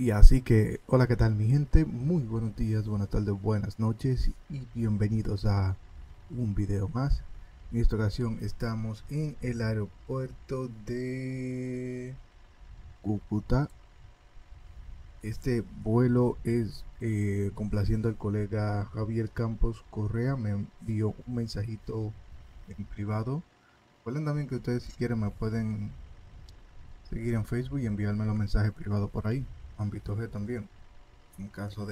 Y así que, hola, ¿qué tal mi gente? Muy buenos días, buenas tardes, buenas noches y bienvenidos a un video más. En esta ocasión estamos en el aeropuerto de Cúcuta. Este vuelo es complaciendo al colega Javier Campos Correa. Me envió un mensajito en privado. Recuerden también que ustedes, si quieren, me pueden seguir en Facebook y enviarme los mensajes privados por ahí. Ámbito G también, en caso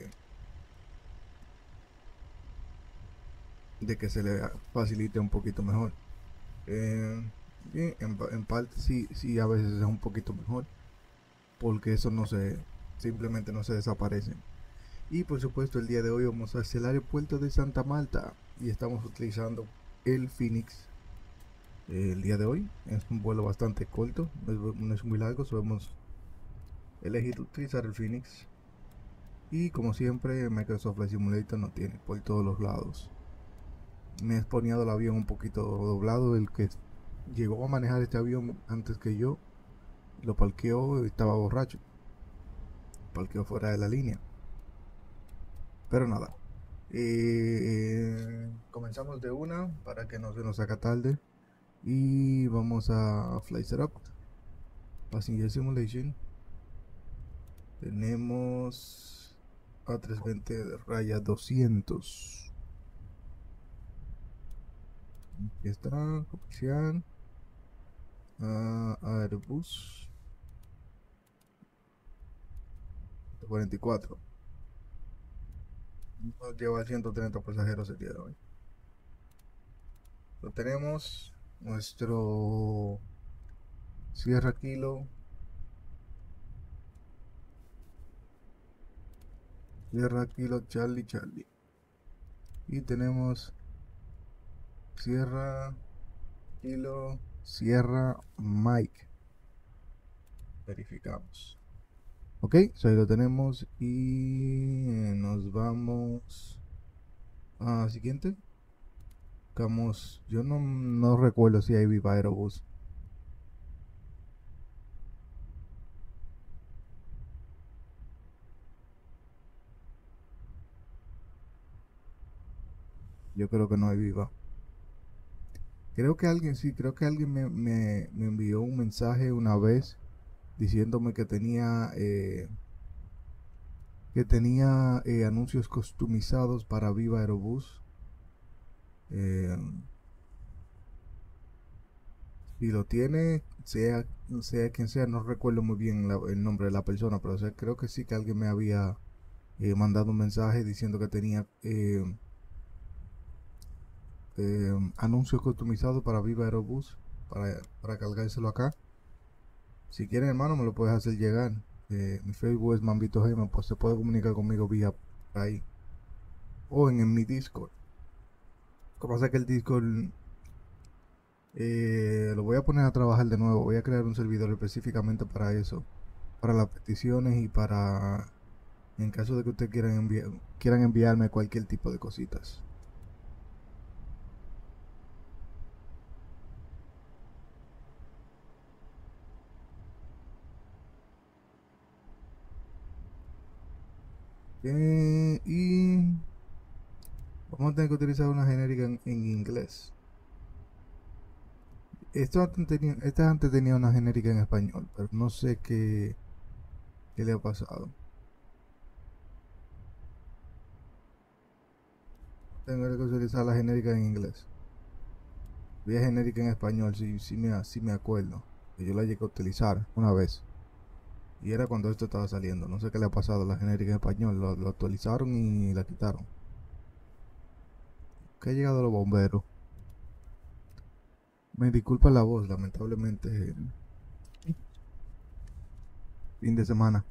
de que se le facilite un poquito mejor. Bien, en parte sí, sí, a veces es un poquito mejor, porque eso no se, simplemente no se desaparecen. Y por supuesto, el día de hoy vamos hacia el aeropuerto de Santa Marta y estamos utilizando el Phoenix. El día de hoy es un vuelo bastante corto, no es muy largo, hemos elegido utilizar el Phoenix. Y como siempre, Microsoft Flight Simulator nos tiene por todos los lados. Me he exponeado el avión un poquito doblado. El que llegó a manejar este avión antes que yo lo parqueó, estaba borracho, parqueó fuera de la línea. Pero nada, comenzamos de una para que no se nos haga tarde y vamos a Flight Setup, Passenger Simulation. Tenemos A320 de raya 200. Aquí está, comercial, Airbus 44. Nos lleva 130 pasajeros el día de hoy. Lo tenemos nuestro Sierra Kilo, Sierra Kilo Charlie Charlie. Y tenemos Sierra Kilo Sierra Mike. Verificamos. Ok, ahí lo tenemos y nos vamos a siguiente. Vamos, yo no recuerdo si hay Viva Aerobús. Yo creo que no hay Viva. Creo que alguien, sí, creo que alguien me envió un mensaje una vez diciéndome que tenía anuncios customizados para Viva Aerobús. Eh, si lo tiene, sea quien sea, no recuerdo muy bien el nombre de la persona, pero creo que sí que alguien me había mandado un mensaje diciendo que tenía anuncios customizados para Viva Aerobús para cargárselo acá. Si quieres, hermano, me lo puedes hacer llegar. Mi Facebook es Mambito G, pues se puede comunicar conmigo vía por ahí o en mi Discord. Lo que pasa es que el Discord lo voy a poner a trabajar de nuevo. Voy a crear un servidor específicamente para eso, para las peticiones y para en caso de que ustedes quieran enviarme cualquier tipo de cositas. Y vamos a tener que utilizar una genérica en inglés. Esta antes tenía una genérica en español, pero no sé qué le ha pasado. Tengo que utilizar la genérica en inglés. Había genérica en español, sí me acuerdo. Que yo la llegué a utilizar una vez. Y era cuando esto estaba saliendo. No sé qué le ha pasado a la genérica en español. Lo actualizaron y la quitaron. Que ha llegado los bomberos. Me disculpa la voz, lamentablemente. Fin de semana.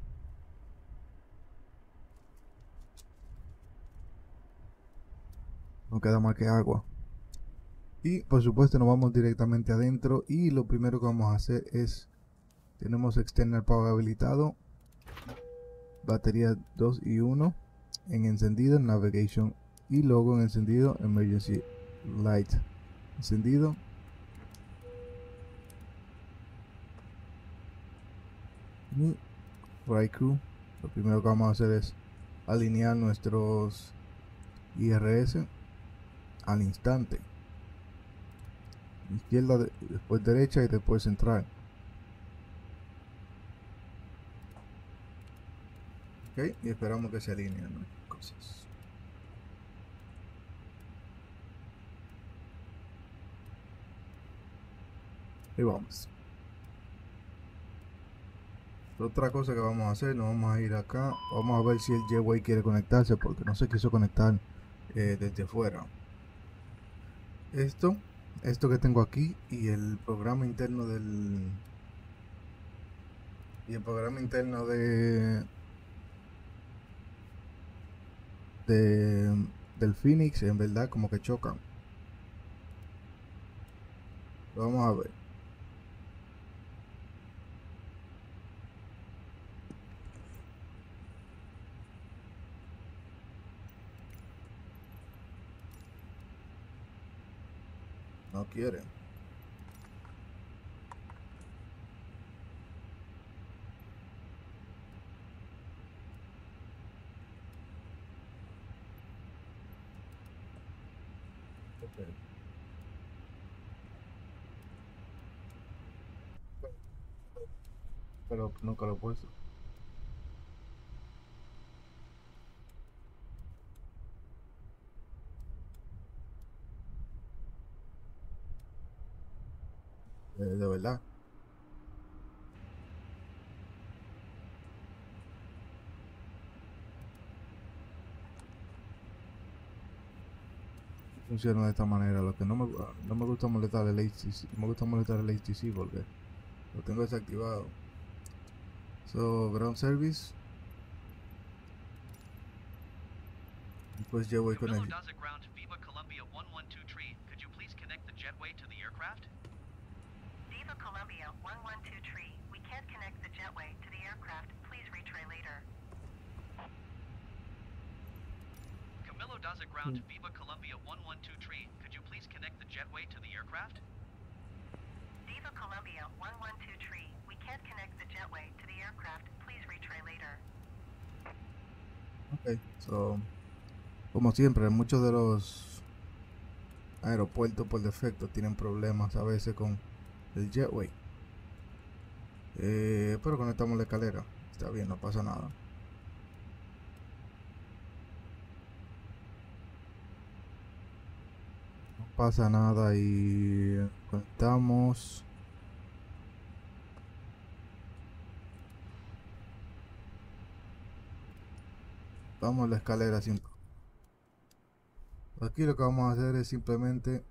No queda más que agua. Y por supuesto nos vamos directamente adentro. Y lo primero que vamos a hacer es... Tenemos external power habilitado. Batería 2 y 1 en encendido, navigation y logo en encendido, emergency light encendido. Y flight crew Lo primero que vamos a hacer es alinear nuestros IRS al instante. Izquierda, después derecha y después central. Ok, y esperamos que se alineen nuestras cosas. Y vamos. Otra cosa que vamos a hacer, nos vamos a ir acá. Vamos a ver si el J-Way quiere conectarse, porque no se quiso conectar desde fuera. Esto que tengo aquí y el programa interno del del Phoenix en verdad como que chocan. Vamos a ver. No quiere. Okay. Pero nunca lo he puesto. De verdad. Funciona de esta manera. Lo que no me gusta molestar el HTC. No me gusta molestar el HTC porque lo tengo desactivado. So, ground service. Después yo voy con el... Ground Viva Columbia 112 tree. Could you please connect the jetway to the aircraft? Viva Columbia 112 tree. We can't connect the jetway to the aircraft. Please retry later. Camilo Daza Ground Viva Columbia 112 tree. Could you please connect the jetway to the aircraft? Viva Columbia 112 tree. We can't connect the jetway to the aircraft. Please retry later. Ok, so... Como siempre, muchos de los aeropuertos por defecto tienen problemas a veces con el jetway. Pero conectamos la escalera. Está bien, no pasa nada. No pasa nada y conectamos. Vamos a la escalera sin... Aquí lo que vamos a hacer es simplemente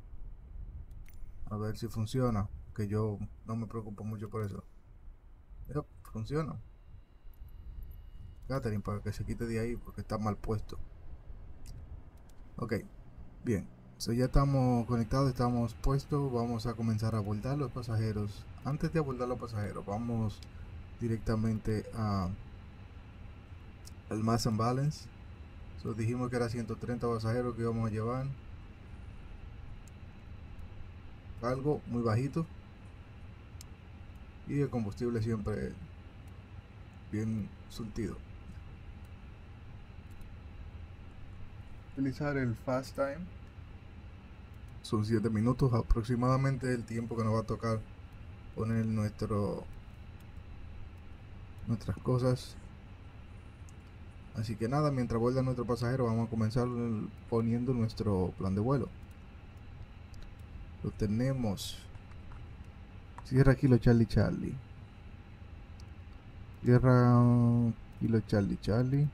a ver si funciona, que yo no me preocupo mucho por eso. Yep, funciona. Catherine, para que se quite de ahí porque está mal puesto. Ok, bien. So ya estamos conectados, estamos puestos. Vamos a comenzar a abordar los pasajeros. Antes de abordar los pasajeros, vamos directamente al Mass and Balance. So dijimos que era 130 pasajeros que íbamos a llevar. Algo muy bajito. Y el combustible siempre bien surtido. Utilizar el Fast Time. Son 7 minutos aproximadamente el tiempo que nos va a tocar poner nuestras cosas. Así que nada, mientras vuelva nuestro pasajero vamos a comenzar poniendo nuestro plan de vuelo. Lo tenemos. Sierra Kilo Charlie Charlie. Sierra Kilo Charlie Charlie.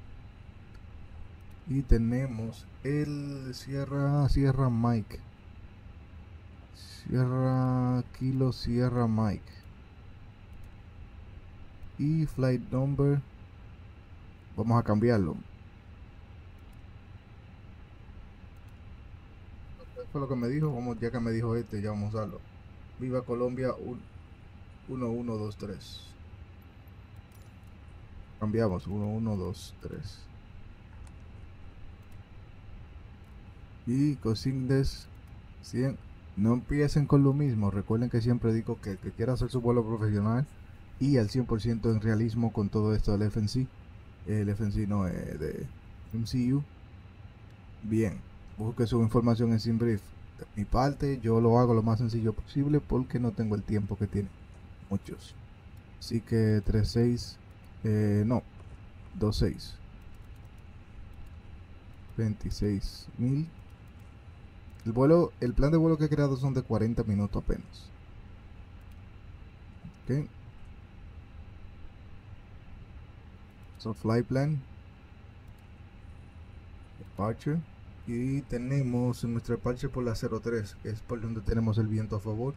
Y tenemos el Sierra Mike. Sierra Kilo Sierra Mike. Y flight number. Vamos a cambiarlo. ¿Qué fue lo que me dijo? Vamos, ya que me dijo este, ya vamos a usarlo. Viva Colombia 1123. Cambiamos 1123. Y consignes 100. No empiecen con lo mismo. Recuerden que siempre digo que el que quiera hacer su vuelo profesional y al 100% en realismo con todo esto del FNC. El FNC no es de MCU. Bien, busque su información en SimBrief. De mi parte, yo lo hago lo más sencillo posible porque no tengo el tiempo que tienen muchos. Así que 36, no, 26, 26.000. El plan de vuelo que he creado son de 40 minutos apenas. Ok. So flight plan, departure, y tenemos nuestro departure por la 03, que es por donde tenemos el viento a favor.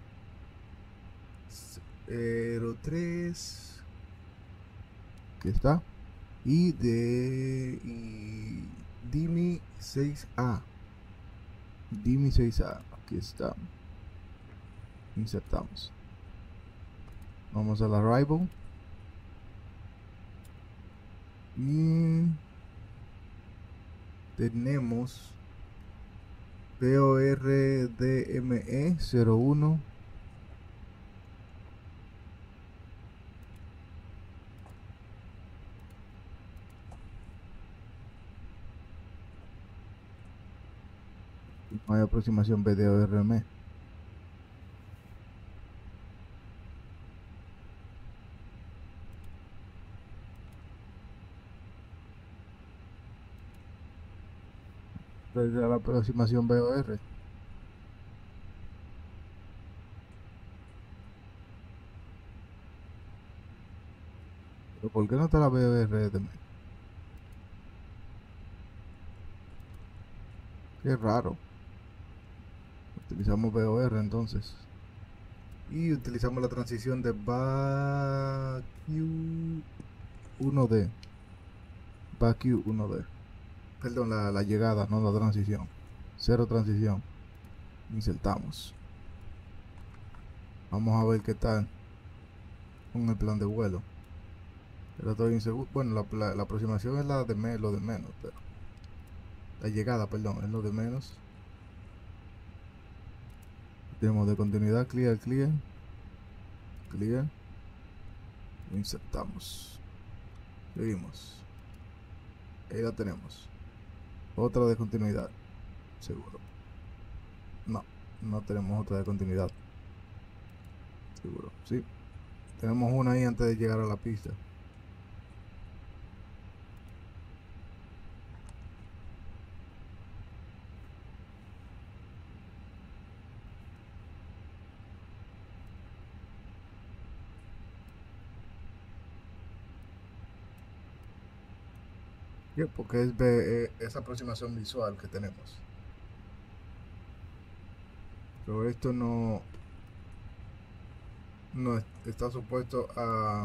03, aquí está, y Dimi 6A, Dimi 6A, aquí está. Insertamos, vamos al arrival y tenemos PORDME 01. No hay aproximación BDORM. Desde la aproximación BOR. ¿Pero por qué no está la BOR? Qué raro. Utilizamos BOR entonces. Y utilizamos la transición de BAQ 1D. BAQ 1D. Perdón, la llegada, no la transición. Cero transición. Insertamos. Vamos a ver qué tal con el plan de vuelo. Pero estoy inseguro. Bueno, la aproximación es lo de menos, pero la llegada, perdón, es lo de menos. Tenemos de continuidad, clear. Lo insertamos. Seguimos. Ahí la tenemos. Otra de continuidad. Seguro. No tenemos otra de continuidad. Seguro, sí. Tenemos una ahí antes de llegar a la pista. Porque es esa aproximación visual que tenemos. Pero esto no está supuesto a,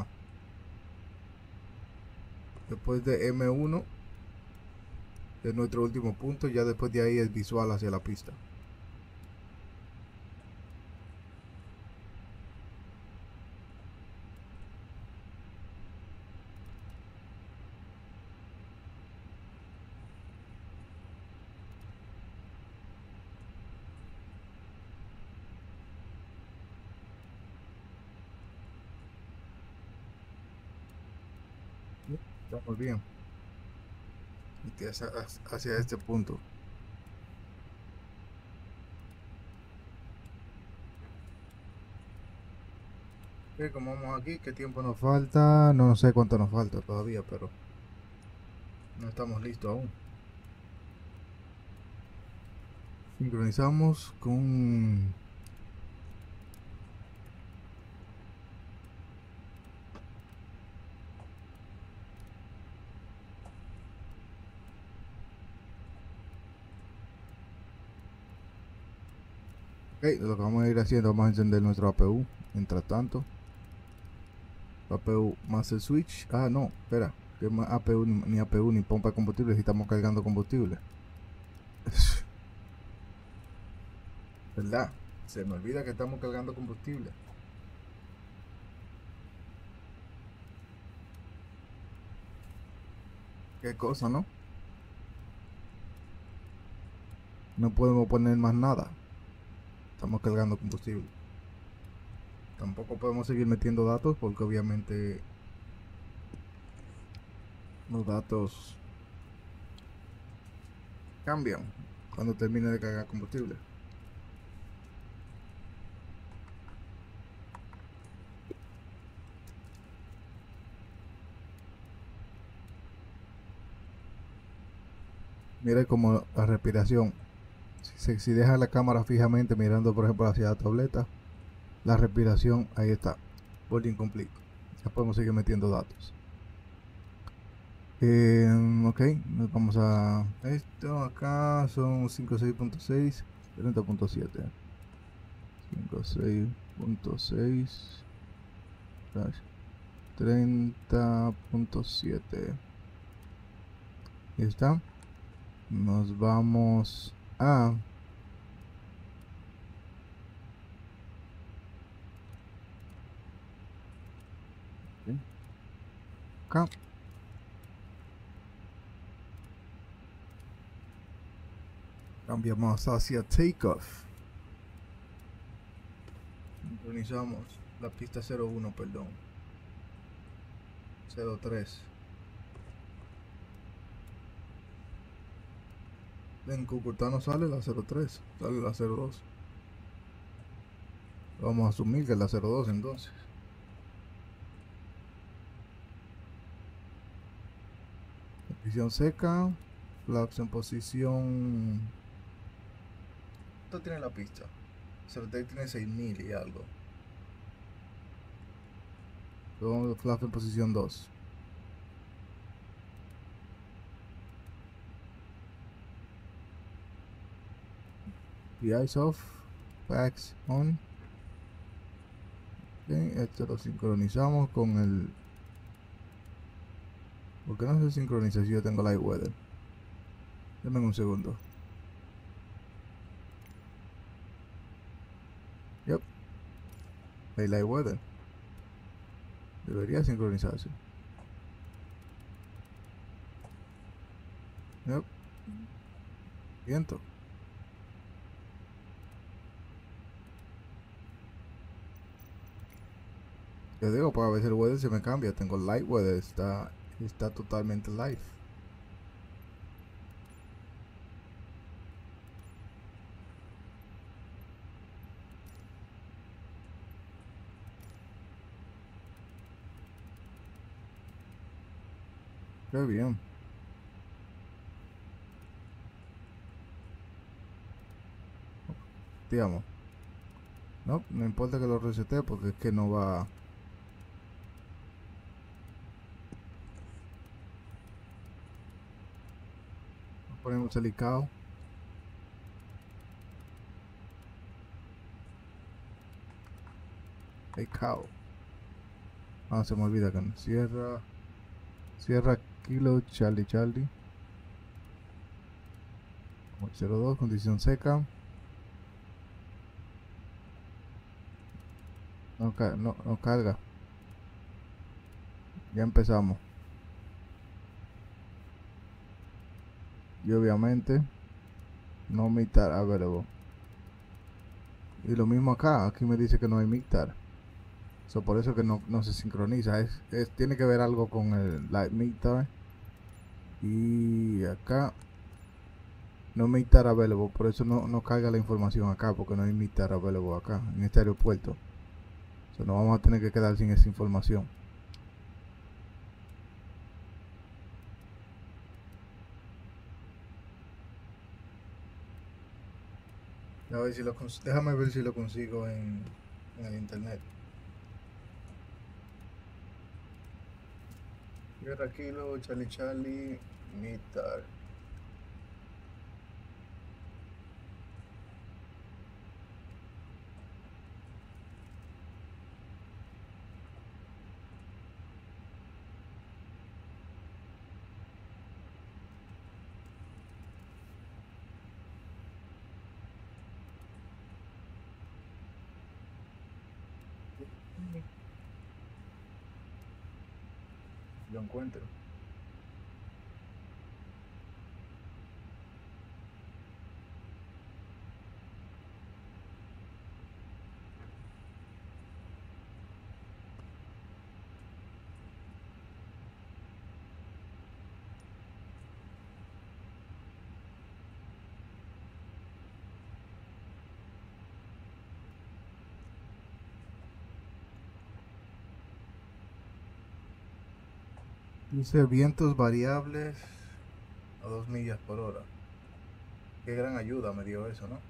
después de M1, es nuestro último punto. Ya después de ahí es visual hacia la pista. Estamos bien. Y que hacia este punto. Ok, como vamos aquí, ¿qué tiempo nos falta? No sé cuánto nos falta todavía, pero no estamos listos aún. Sincronizamos con lo que vamos a ir haciendo, vamos a encender nuestro APU. Mientras tanto, APU más el switch. Ah, no, espera, que más APU ni APU ni pompa de combustible si estamos cargando combustible. ¿Verdad? Se me olvida que estamos cargando combustible. Qué cosa, ¿no? No podemos poner más nada. Estamos cargando combustible. tampoco podemos seguir metiendo datos porque obviamente los datos cambian cuando termine de cargar combustible. Mire como la respiración. Si deja la cámara fijamente mirando, por ejemplo, hacia la tableta, la respiración, ahí está, boarding complete. Ya podemos seguir metiendo datos. Ok, nos vamos a esto. Acá son 56.6, 30.7, 56.6 30.7. Ahí está. Nos vamos a acá. Cambiamos hacia takeoff. Sincronizamos la pista 01, perdón. 03. En Cúcuta no sale la 03, sale la 02. Vamos a asumir que es la 02 entonces. Posición seca. Flaps en posición. ¿Cuánto tiene la pista? 03 tiene 6000 y algo. Luego flaps en posición 2. PIs off. Packs on. Okay, esto lo sincronizamos con el. ¿Por qué no se sincroniza si yo tengo light weather? Denme un segundo. Yep. Hay light weather. Debería sincronizarse. Yep. Viento. Yo digo, para ver si el weather se me cambia. Tengo light weather, está totalmente live. Qué bien. Digamos. No, no importa que lo resete porque es que no va. Ponemos el ICAO. ICAO. Ah, se me olvida que no. Sierra Kilo Charlie Charlie. 02, condición seca. No carga. Ya empezamos. Y obviamente no mictar available. Y lo mismo acá. Aquí me dice que no hay mictar. Por eso que no se sincroniza. Tiene que ver algo con el light mictar. Y acá no mictar available. Por eso no carga la información acá. Porque no hay mictar available acá en este aeropuerto. Nos vamos a tener que quedar sin esa información. A ver si déjame ver si lo consigo en el internet. Sierra Kilo Charlie Charlie mictar. Lo encuentro. Dice vientos variables a 2 millas por hora. Qué gran ayuda me dio eso, ¿no?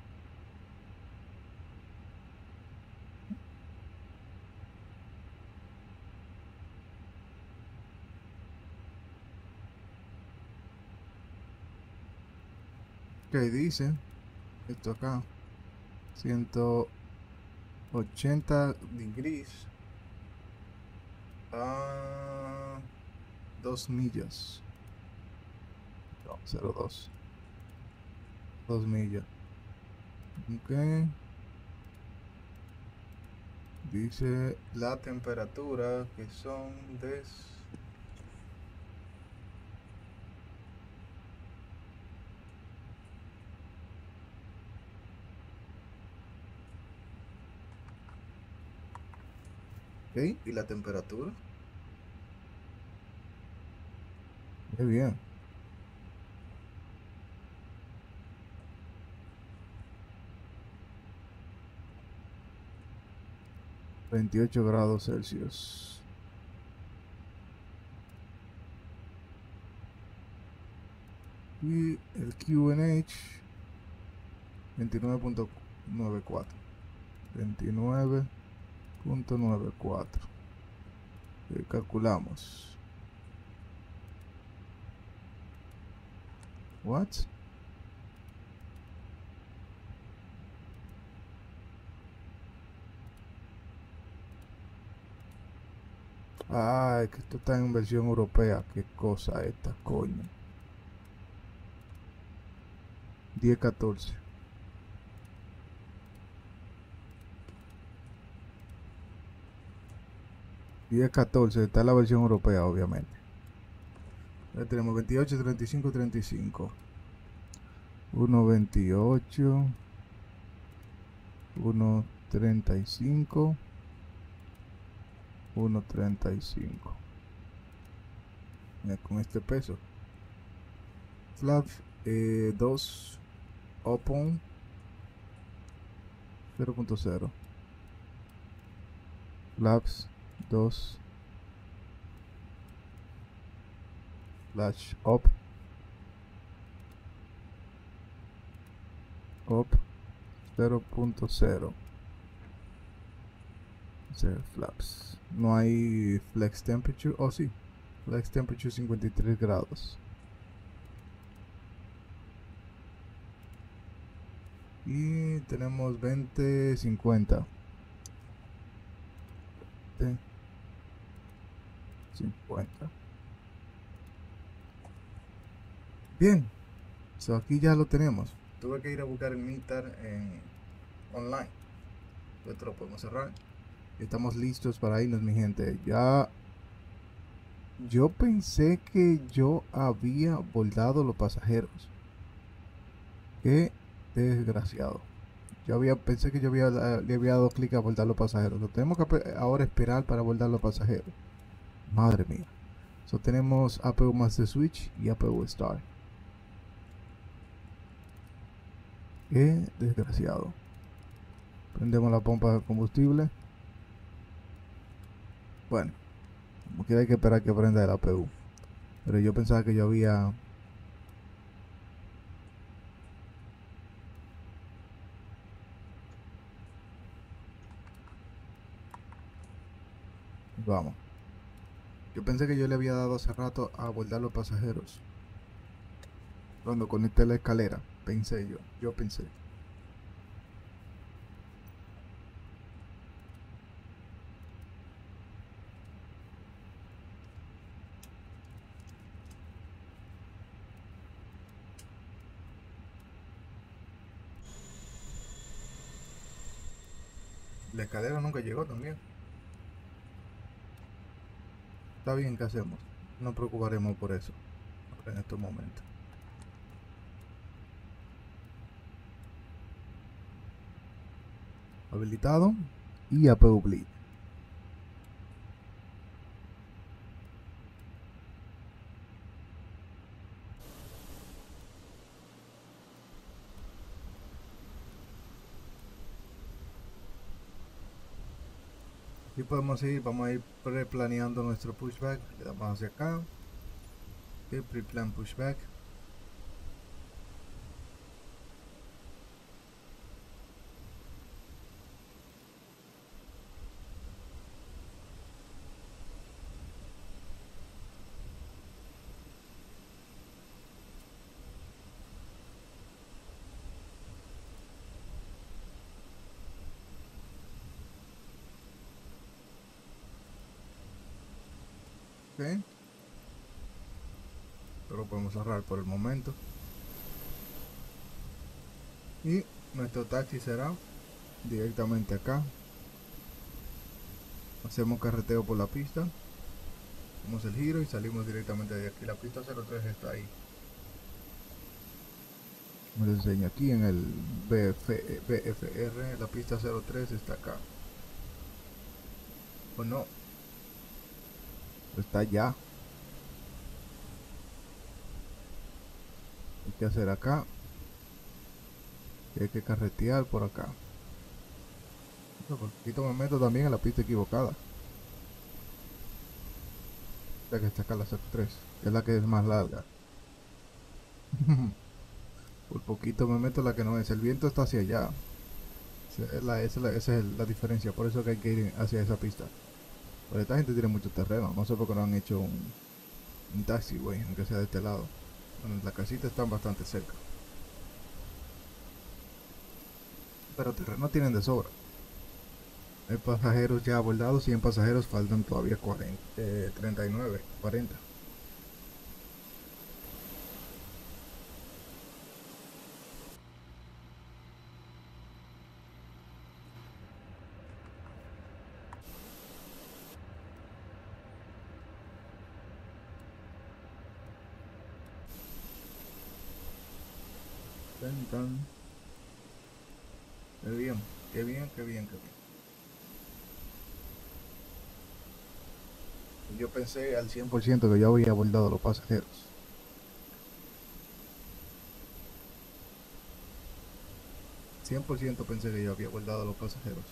¿Qué dice? Esto acá. 180 degrees a 2 millas. No, 0,2. 2 millas. Ok. Dice la temperatura que son de... Ok, y la temperatura. Muy bien. ...28 grados Celsius. Y el QNH... 29.94. 29.94. Calculamos. What? Ay, que esto está en versión europea. Qué cosa esta, coño. 10-14. 10-14. Está en la versión europea, obviamente. Ya tenemos 28, 35, 35. 1.28. 1.35. 1.35. Con este peso. Flap 2 open 0.0. Flaps 2 flash up 0.0. Flaps. No hay flex temperature. Oh, sí. Flex temperature 53 grados. Y tenemos 20-50. 50. Bien. So aquí ya lo tenemos. Tuve que ir a buscar el meter en online. Esto lo podemos cerrar. Estamos listos para irnos, mi gente. Ya. Yo pensé que yo había bordado los pasajeros. Qué desgraciado. Pensé que le había dado clic a abordar los pasajeros. Lo tenemos que ahora esperar para abordar los pasajeros. Madre mía. So tenemos APU Master Switch y APU Start. Qué desgraciado. Prendemos la pompa de combustible. Bueno, como quiera hay que esperar que prenda el APU. Pero yo pensaba que yo había... Vamos. Yo pensé que yo le había dado hace rato a abordar los pasajeros. Cuando conecté la escalera, pensé yo. Yo pensé. La escalera nunca llegó también. Está bien, ¿qué hacemos? No nos preocuparemos por eso en estos momentos. Habilitado y APU bleed. Ok, Y podemos ir, vamos a ir preplaneando nuestro pushback. Le damos hacia acá. Y preplan pushback. Ok. Pero podemos cerrar por el momento. Y nuestro taxi será directamente acá. Hacemos carreteo por la pista. Hacemos el giro y salimos directamente de aquí. La pista 03 está ahí. Me lo enseño aquí en el BFR. La pista 03 está acá. ¿O no? Está allá. Hay que hacer acá. Y hay que carretear por acá. Por poquito me meto también en la pista equivocada. La que está acá, la 03, que es la que es más larga. Por poquito me meto en la que no es. El viento está hacia allá. Esa es la diferencia. Por eso que hay que ir hacia esa pista. Pero esta gente tiene mucho terreno. No sé por qué no han hecho un taxiway, aunque sea de este lado. Bueno, las casitas están bastante cerca. Pero terreno tienen de sobra. Hay pasajeros ya abordados, 100 pasajeros, faltan todavía 39, 40. Qué bien, qué bien, qué bien, qué bien. Yo pensé al 100% que ya había abordado a los pasajeros. 100% pensé que ya había abordado a los pasajeros.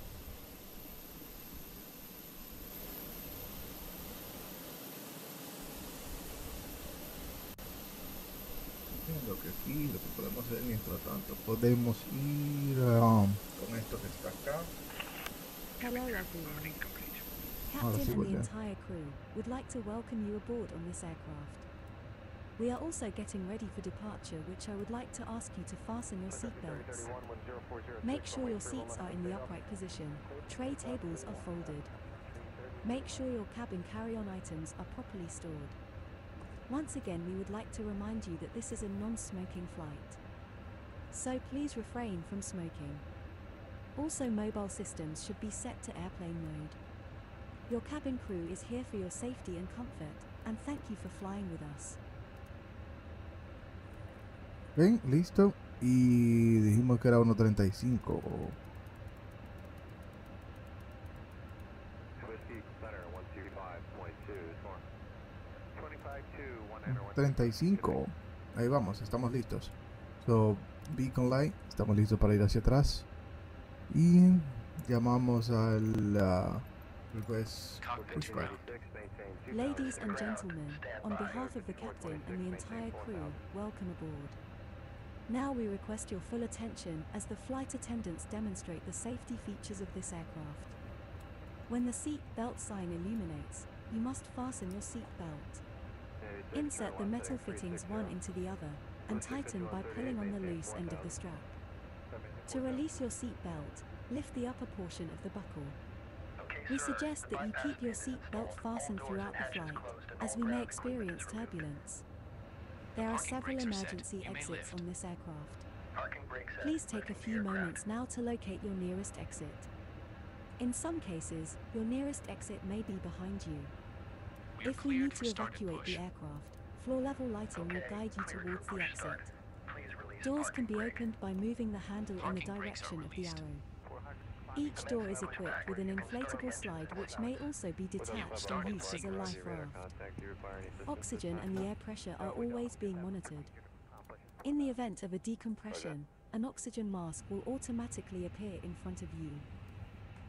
Lo que aquí, lo que podemos hacer mientras tanto, podemos ir con esto que está acá. Hello everyone. Ahora sí Captain and the volver. entire crew would like to welcome you aboard on this aircraft. We are also getting ready for departure, which I would like to ask you to fasten your seatbelts. Make sure your seats are in the upright position. Tray tables are folded. Make sure your cabin carry-on items are properly stored. Once again, we would like to remind you that this is a non-smoking flight. So please refrain from smoking. Also, mobile systems should be set to airplane mode. Your cabin crew is here for your safety and comfort, and thank you for flying with us. Bien, listo. Y dijimos que era 1.35. 35. Ahí vamos, estamos listos. So, Beacon Light, estamos listos para ir hacia atrás. Y llamamos al request pushback. Ladies and gentlemen, on behalf of the captain and the entire crew, welcome aboard. Now we request your full attention as the flight attendants demonstrate the safety features of this aircraft. When the seat belt sign illuminates, you must fasten your seat belt. Insert the metal fittings one into the other and tighten by pulling on the loose end of the strap. To release your seat belt, lift the upper portion of the buckle. We suggest that you keep your seat belt fastened throughout the flight, as we may experience turbulence. There are several emergency exits on this aircraft. Please take a few moments now to locate your nearest exit. In some cases, your nearest exit may be behind you. If we need to evacuate the aircraft, floor-level lighting will guide you towards the exit. Doors can be opened by moving the handle in the direction of the arrow. Each door is equipped with an inflatable slide which may also be detached and used as a life raft. Oxygen and the air pressure are always being monitored. In the event of a decompression, an oxygen mask will automatically appear in front of you.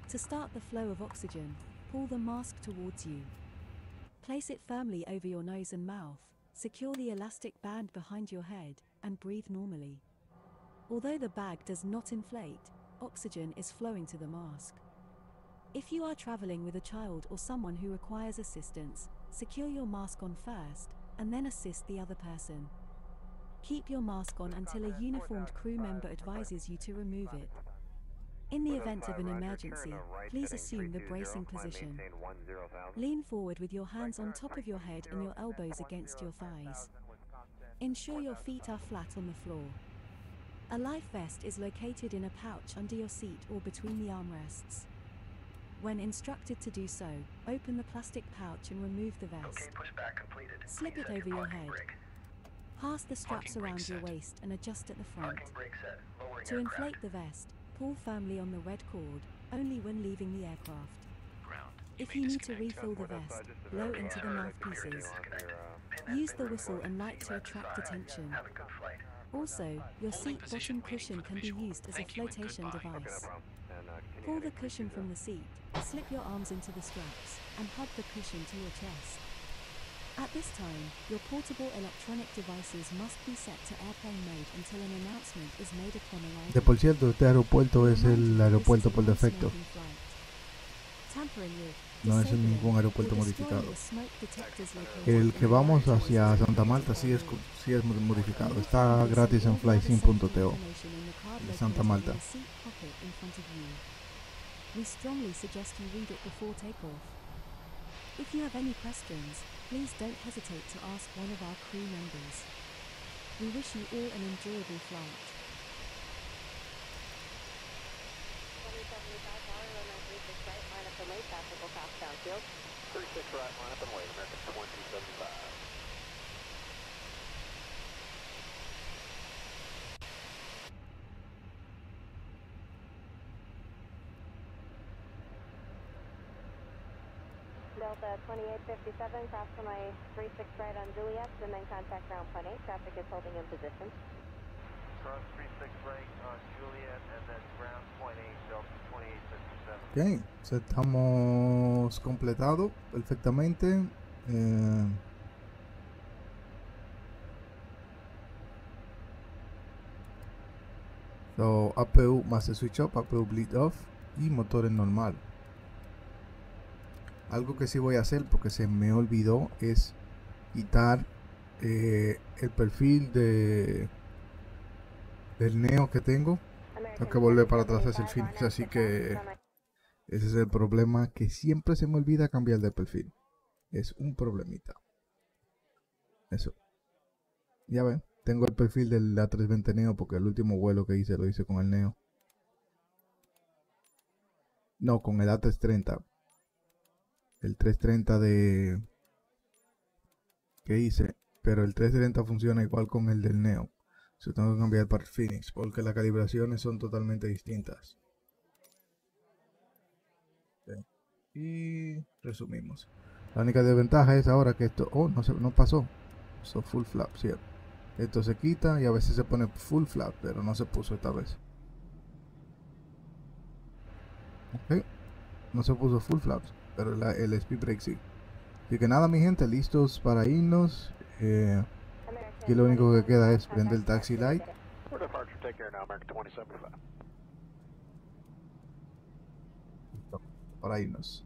To start the flow of oxygen, pull the mask towards you. Place it firmly over your nose and mouth, secure the elastic band behind your head, and breathe normally. Although the bag does not inflate, oxygen is flowing to the mask. If you are traveling with a child or someone who requires assistance, secure your mask on first, and then assist the other person. Keep your mask on until a uniformed crew member advises you to remove it. In the event of an emergency, please assume the bracing position. Lean forward with your hands on top of your head and your elbows against your thighs. Ensure your feet are flat on the floor. A life vest is located in a pouch under your seat or between the armrests. When instructed to do so, open the plastic pouch and remove the vest. Slip it over your head. Pass the straps around your waist and adjust at the front. To inflate the vest, pull firmly on the red cord, only when leaving the aircraft. If you need to refill the vest, blow into the mouthpieces. Use the whistle and light to attract attention. Also, your seat bottom cushion can be used as a flotation device. Pull the cushion from the seat, slip your arms into the straps, and hug the cushion to your chest. At this time, your portable electronic devices must be set to airplane mode until an announcement is made upon arrival. De por cierto, este aeropuerto es el aeropuerto por defecto. No es ningún aeropuerto modificado. El que vamos hacia Santa Marta sí es modificado. Está gratis en flysim.to. De Santa Marta. We strongly suggest you read it before takeoff. If you have any questions, please don't hesitate to ask one of our crew members. We wish you all an enjoyable flight. 36 right, line up and wait, American 2075. Delta 2857, cross to my 36 right on Juliet, and then contact ground point 8. Traffic is holding in position. Cross 36 right on Juliet, and then ground point 8, Delta 2857. Ok, estamos completado perfectamente. So, APU master switch up, APU bleed off y motor en normal. Algo que sí voy a hacer porque se me olvidó es quitar el perfil del Neo que tengo. Tengo que volver para atrás hacia el Phoenix, así que ese es el problema, que siempre se me olvida cambiar de perfil. Es un problemita. Eso. Ya ven, tengo el perfil del A320 Neo porque el último vuelo que hice lo hice con el Neo. No, con el A330. El 330 que hice, pero el 330 funciona igual con el del Neo. So, tengo que cambiar para el Phoenix porque las calibraciones son totalmente distintas. Okay. Y resumimos. La única desventaja es ahora que esto, no pasó. So full flap, ¿sí? Esto se quita y a veces se pone full flap, pero no se puso esta vez. Ok, no se puso full flaps, pero el speed brake sí. Así que nada, mi gente, listos para irnos. Aquí lo único que queda es prender el taxi light. Listo, para irnos.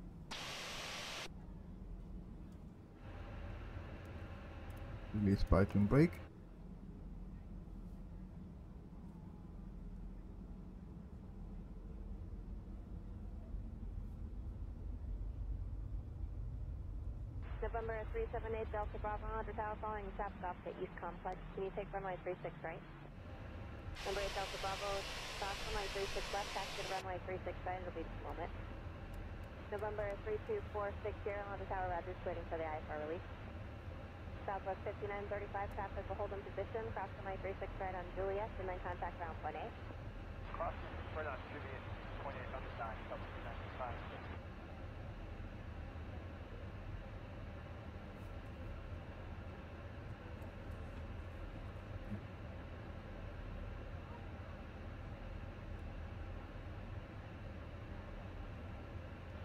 Release parking brake. November 378 Delta Bravo, 100 tower following traffic off to East Complex. Can you take runway 36 right? Number 8 Delta Bravo, cross runway 36 left, taxi to runway 36 right, it'll be just a moment. November 32460, 100 tower, Roger, waiting for the IFR release. Southwest 5935, traffic will hold in position, cross runway 36 right on Juliet, and then contact ground point 8. Cross right on Juliet, point 8 on the side, Delta 395.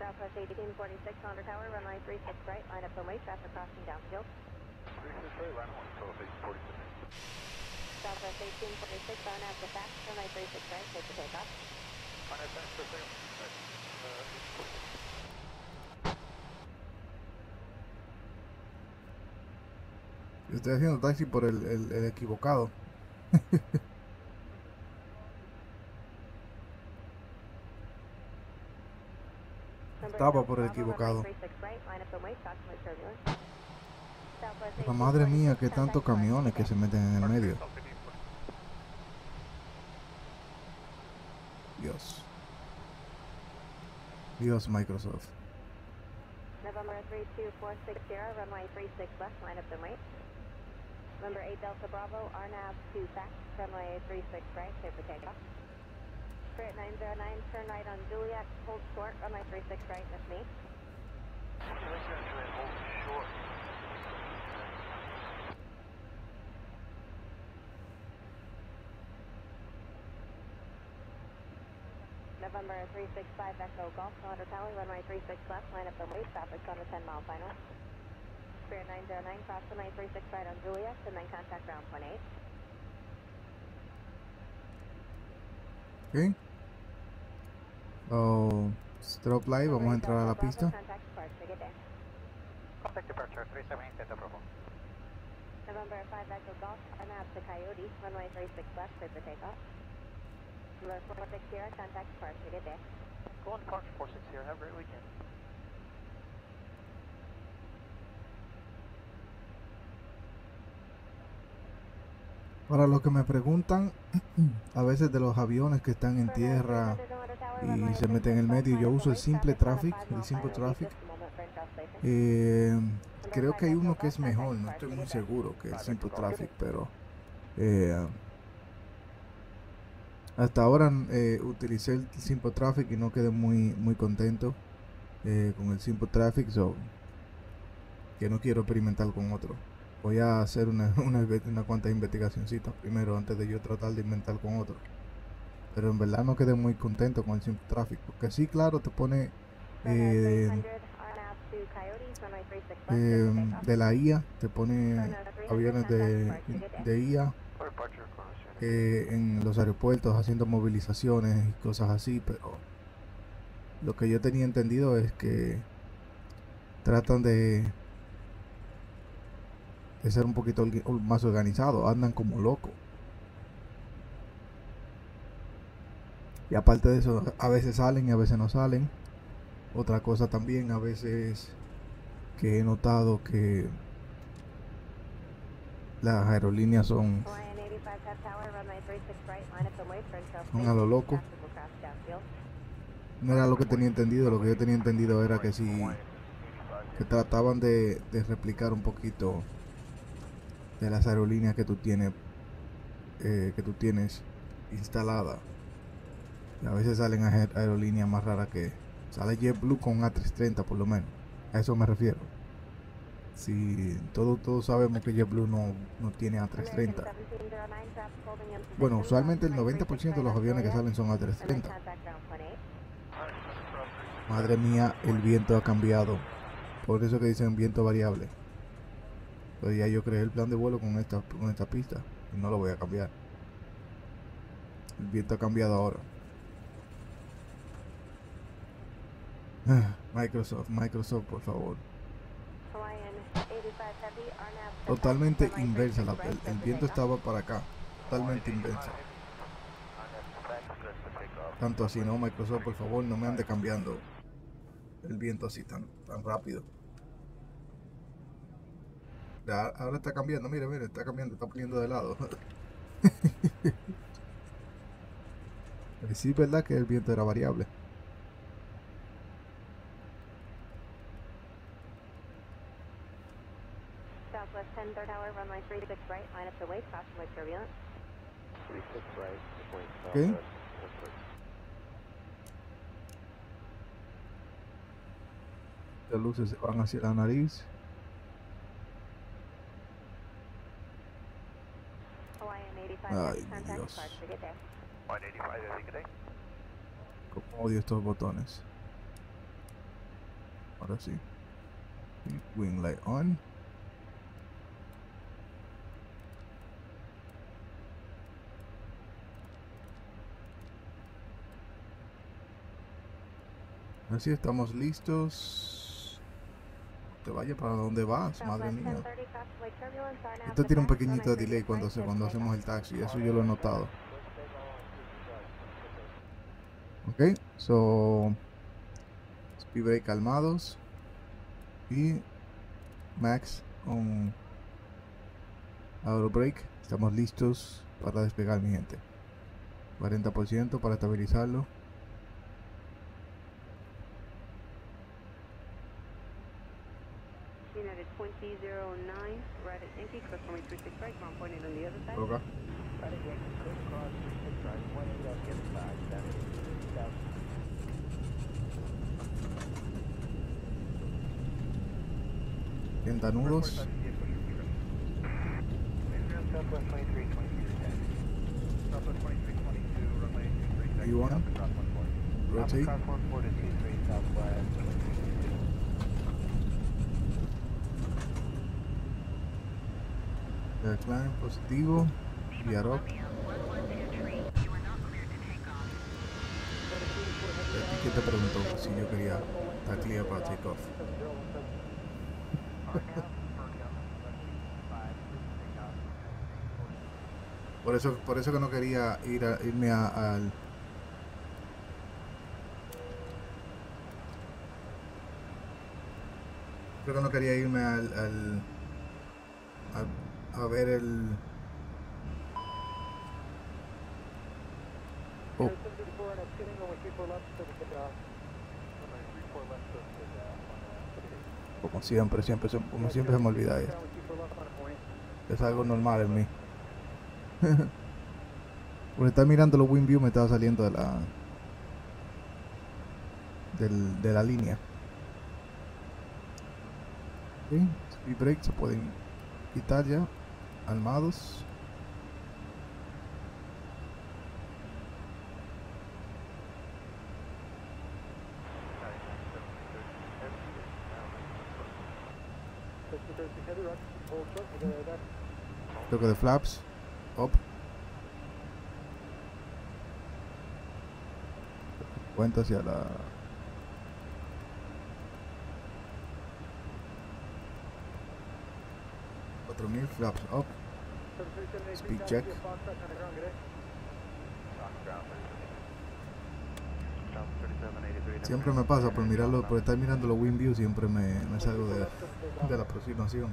Southwest 1846 Honda Tower, runway 36 right, line up runway, traffic crossing downfield. 36 right, line 1, Southwest 1846. Southwest 1846 on after fast, runway 36 right, take the takeoff. Honda, thanks for saying. Yo estoy haciendo taxi por el equivocado. Estaba por el equivocado. La madre mía, que tantos camiones que se meten en el medio. Dios. Dios, Microsoft. November 32460, runway 36 left, line up and wait. Number 8 Delta Bravo, RNAV 2 back, runway 36 right, clear for takeoff. Spirit 909, turn right on Juliet, hold short, runway 36 right, that's me. Hold short. November 365 Echo Golf, Honda Tower, runway 36 left, line up and wait, traffic's on the 10-mile final. Spirit 909, cross runway 36 right on Juliet, and then contact ground point 8. Ok. Oh, stop light, vamos a entrar a la pista. Contact departure, good day. Contact departure, 37 Delta Bravo. November 5 Echo Golf, RNAV to Coyote, runway 36 left, clear for takeoff. Number 46 Sierra, contact departure, good day. Go on departure 46 here, have a great weekend. Para los que me preguntan a veces de los aviones que están en tierra y se meten en el medio, yo uso el Simple Traffic, creo que hay uno que es mejor, no estoy muy seguro que el Simple Traffic, pero hasta ahora utilicé el Simple Traffic y no quedé muy contento con el Simple Traffic, so que no quiero experimentar con otro. Voy a hacer una cuantas investigacioncitas primero antes de yo tratar de inventar con otro. Pero en verdad no quedé muy contento con el Simple Traffic, porque sí, claro, te pone de la IA, te pone aviones de IA en los aeropuertos haciendo movilizaciones y cosas así, pero lo que yo tenía entendido es que tratan de ser un poquito más organizado, andan como locos. Y aparte de eso, a veces salen y a veces no salen. Otra cosa también, a veces que he notado que las aerolíneas son a lo loco. No era lo que tenía entendido, lo que yo tenía entendido era que si que trataban de replicar un poquito de las aerolíneas que tú tienes instalada. Y a veces salen aerolíneas más raras que sale JetBlue con A330 por lo menos. A eso me refiero. Si todos sabemos que JetBlue no tiene A330. Bueno, usualmente el 90% de los aviones que salen son A330. Madre mía, el viento ha cambiado. Por eso que dicen viento variable. Pues ya yo creé el plan de vuelo con esta pista y no lo voy a cambiar. El viento ha cambiado ahora. Microsoft, por favor. Totalmente inversa. El viento estaba para acá. Totalmente inversa. Tanto así, no, Microsoft, por favor, no me ande cambiando el viento así tan rápido. Ahora está cambiando, mire, está cambiando, está poniendo de lado. Sí, es verdad que el viento era variable. Southwest 10 third hour, runway 36 right, line up to wait, caution with turbulence. 36 right, point Okay. southwest. Las luces se van hacia la nariz. Hawaiian 85, Ay, contact Dios. departure, good day. 185, good day. Como odio estos botones. Ahora sí. Wing light on. Así estamos listos. Te vaya para donde vas, madre Southwest mía. 1030, crossway turbulence, RNAV Esto tiene un contact, pequeñito runway delay 36 right, cuando clear hacemos el takeoff. taxi. Eso yo lo he notado. Ok, so speed brake calmados y max on auto brake. Estamos listos para despegar, mi gente. 40% para estabilizarlo. United 2009, right at Yankee, cross runway 36 right, ground point on the other side. Toca. Right at Yankee, cross 36 right, 18 on the other side, down south. Nudos. Southwest 23, 22, 10. Southwest 23, 22, runway 23, You want? Alpha cross 14. Rotate. Alpha cross 14 to 23, Southwest 23, 22. El climb positivo. Diva Gear up. Columbia 112 tree, you are not cleared to take off. ¿Y quién te preguntó si yo quería estar clear para take off? Por eso que no quería irme al... Creo que no quería irme a ver el... Oh. Como siempre se me olvida eso. Es algo normal en mí. Por estar mirando los wind view me estaba saliendo de la de la línea. Ok, speed brake se pueden quitar ya. Armados. Toque de flaps. Up. Cuenta hacia la... $4,000 flaps up. Speed check. Siempre me pasa por mirarlo, por estar mirando los wind view, siempre me salgo de la aproximación.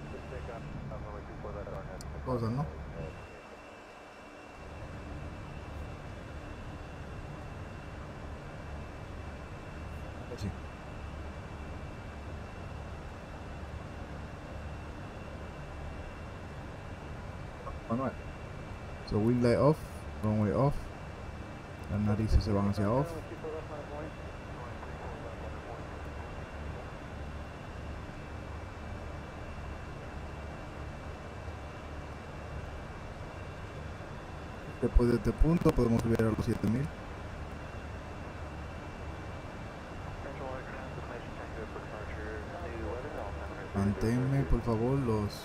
Cosas, ¿no? Sí. Manual. So wing light off, runway off. Las narices se van hacia off. Después de este punto podemos subir a los 7000. Manténme por favor los...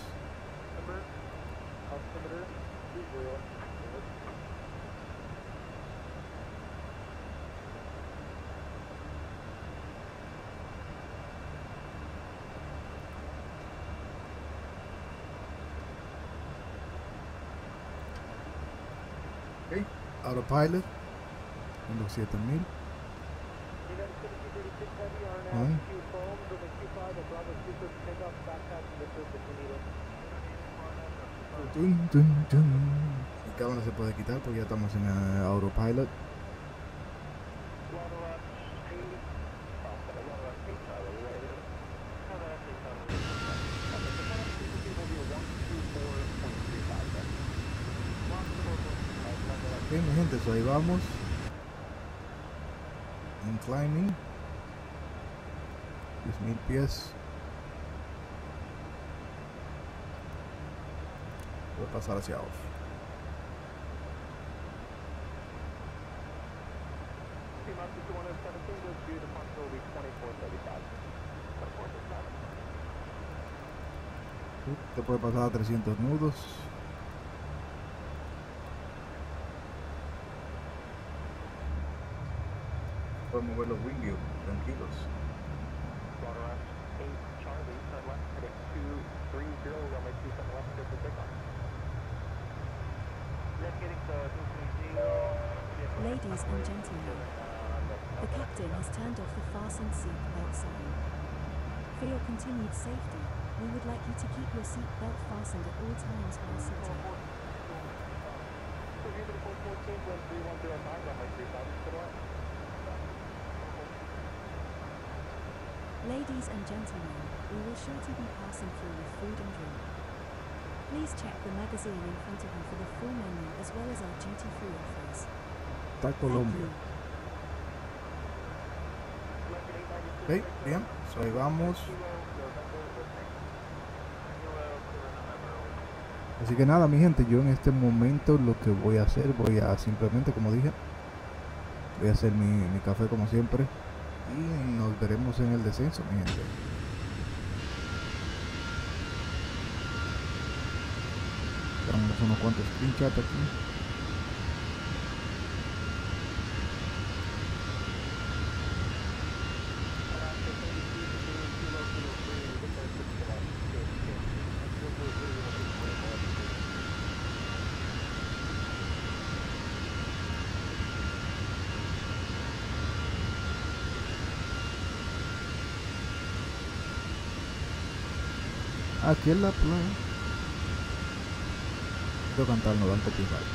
Okay. Autopilot en los 7000. On. Dun, dun, dun. El cámara se puede quitar porque ya estamos en autopilot. Ok, mi gente, so ahí vamos. Inclining. 10,000 pies. Voy a pasar hacia off. Te puede pasar a 300 nudos. Puedes mover los wingio, tranquilos. Ladies and gentlemen, the captain has turned off the fasten seat belt sign. For your continued safety, we would like you to keep your seat belt fastened at all times while sitting. Ladies and gentlemen, we will shortly be passing through with food and drink. Please check the magazine in front of you for the full menu as well as our duty-free offers. Está Colombia. Ok, bien, so ahí vamos. Así que nada, mi gente, yo en este momento lo que voy a hacer, voy a simplemente, como dije, voy a hacer mi café como siempre y nos veremos en el descenso, mi gente. Damos unos cuantos screenshots aquí. Aquí en la playa. Quiero cantar, no dan copyright.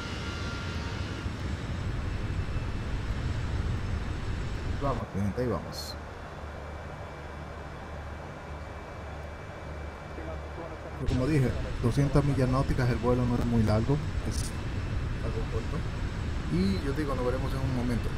Vamos, gente, ahí vamos. Pero como dije, 200 millas náuticas, el vuelo no es muy largo, es algo corto. Y yo digo, nos veremos en un momento.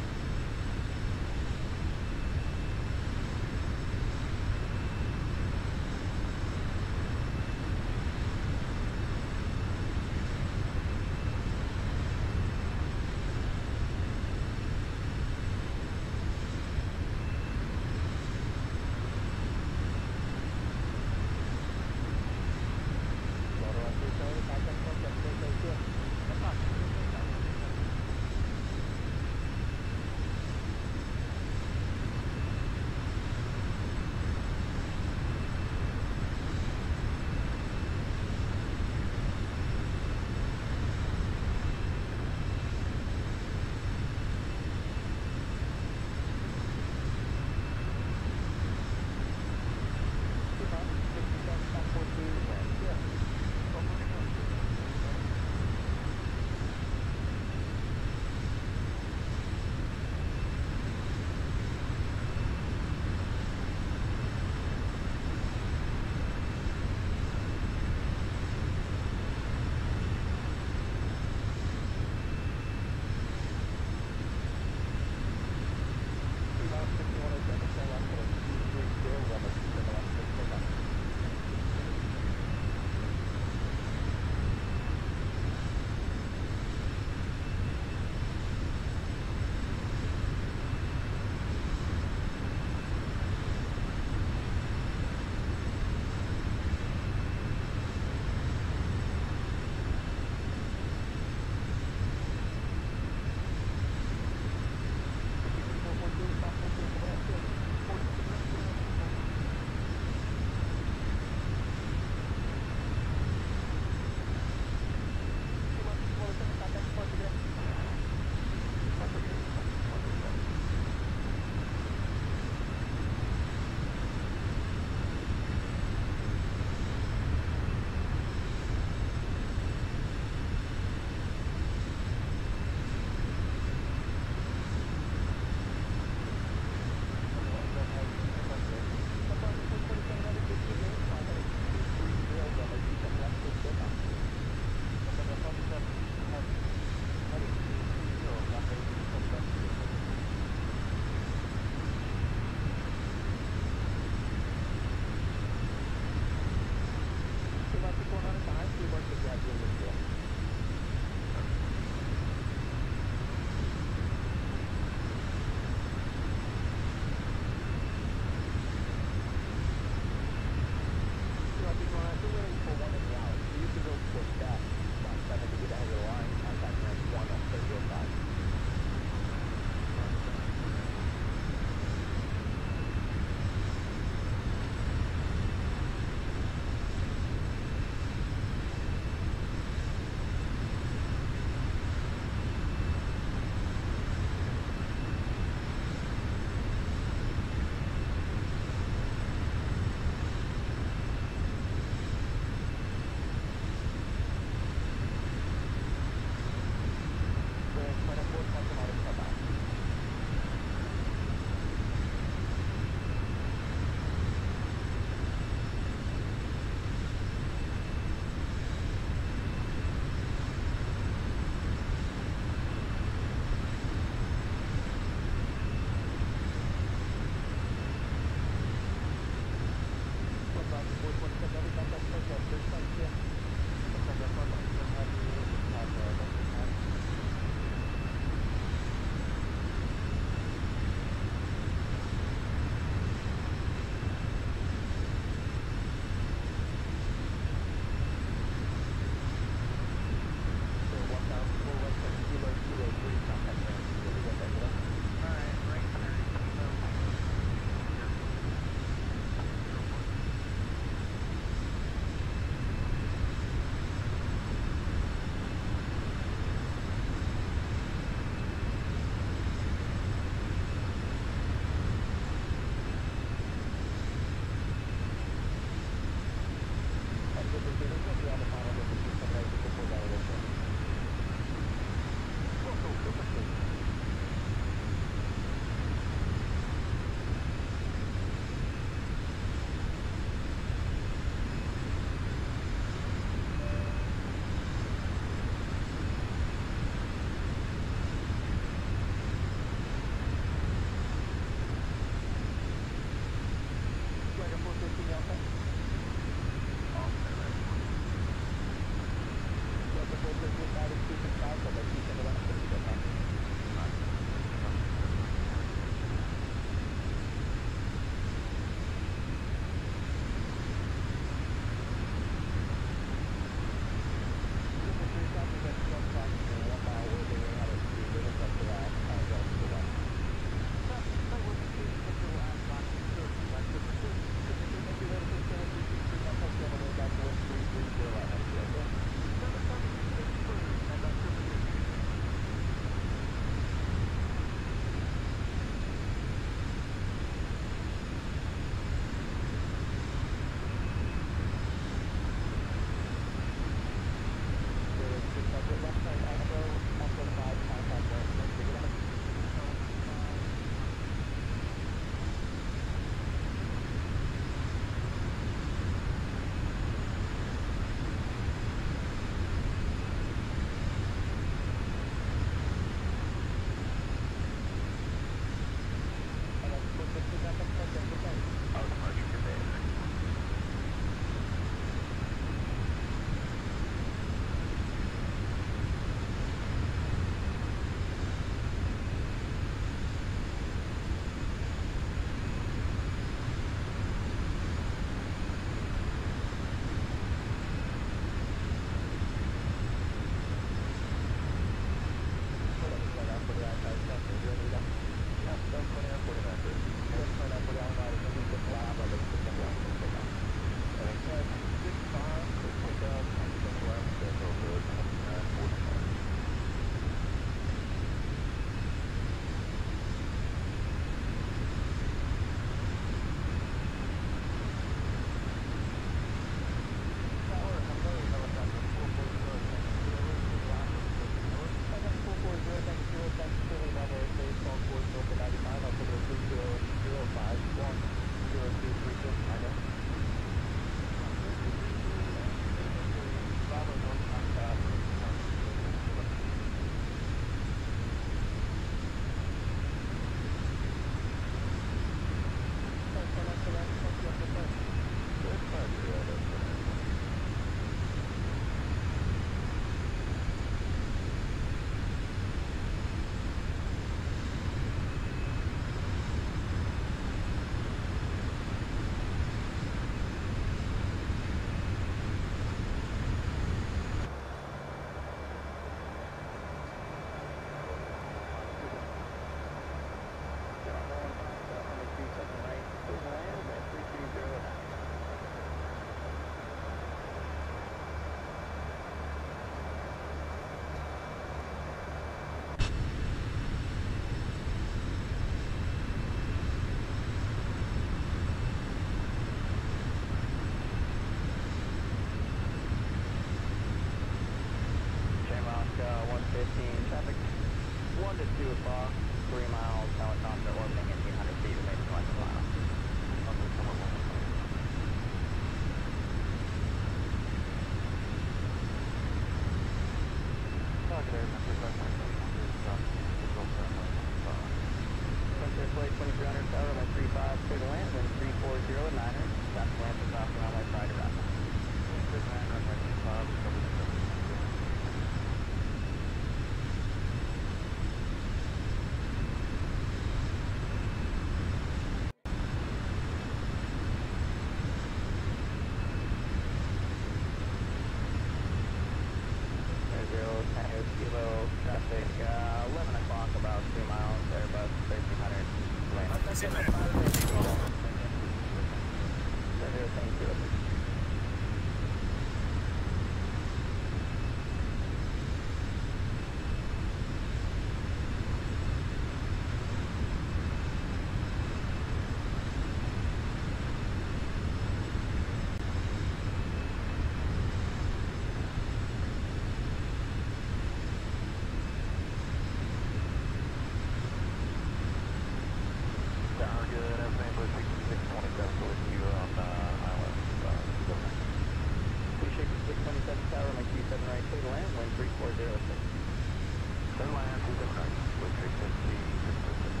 Sounds good. Everything for 6627 with you on island. Please shake the 627 tower, my 27 right, clear to land, wind 3406. Clear land, 27 right, with 650.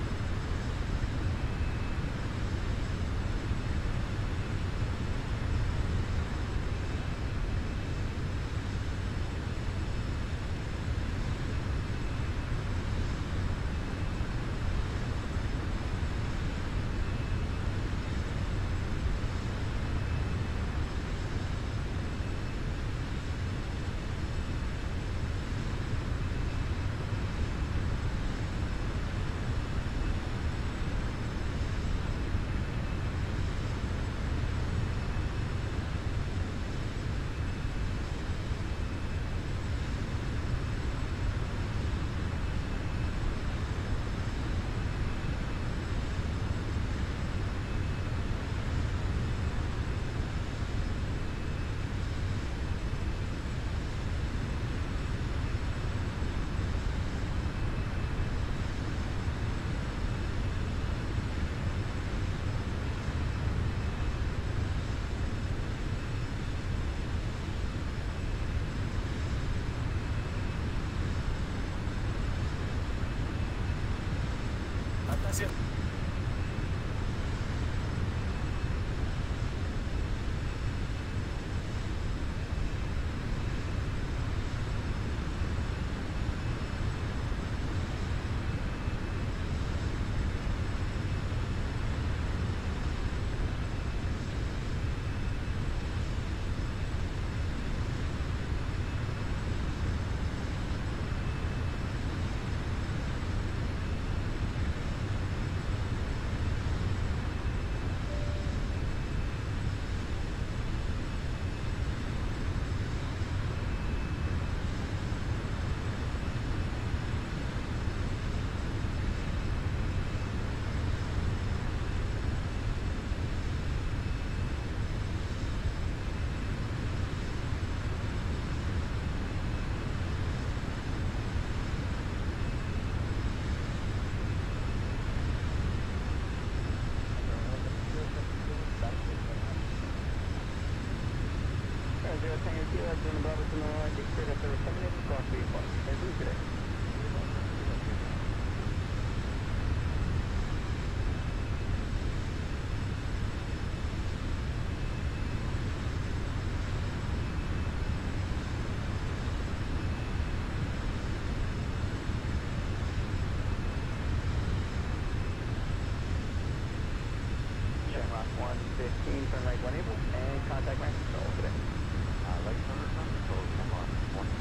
Shamrock 115, turn right 1 April, and contact ramp control today. Lake Thunder, control, come on.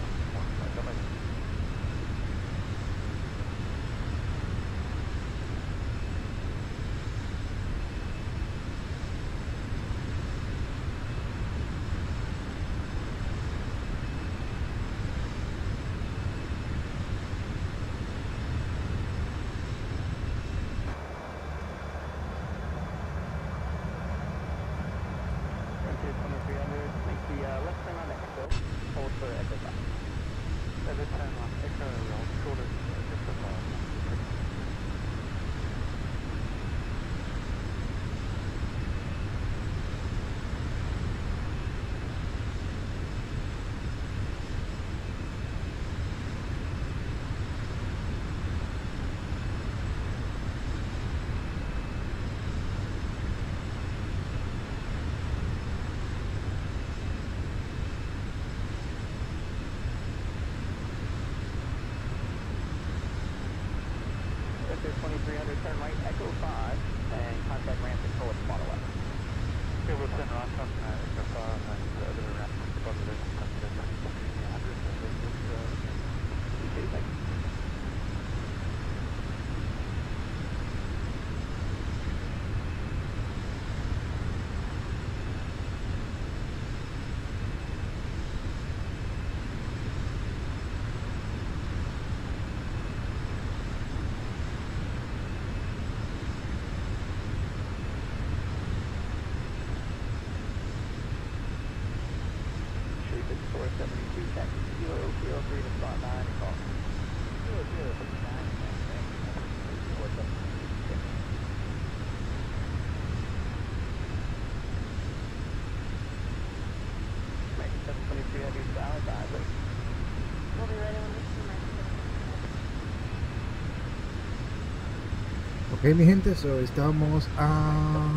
Come in. Left turn on the Echo, hold for Echo 5. Left turn on Echo, shorter, just a Vector 2300, turn right, Echo 5, and contact ramp control at Model F. Okay, we'll send Ron from Echo 5 and the other ramp above the 2300. Okay, thank you. Ok, mi gente, estamos a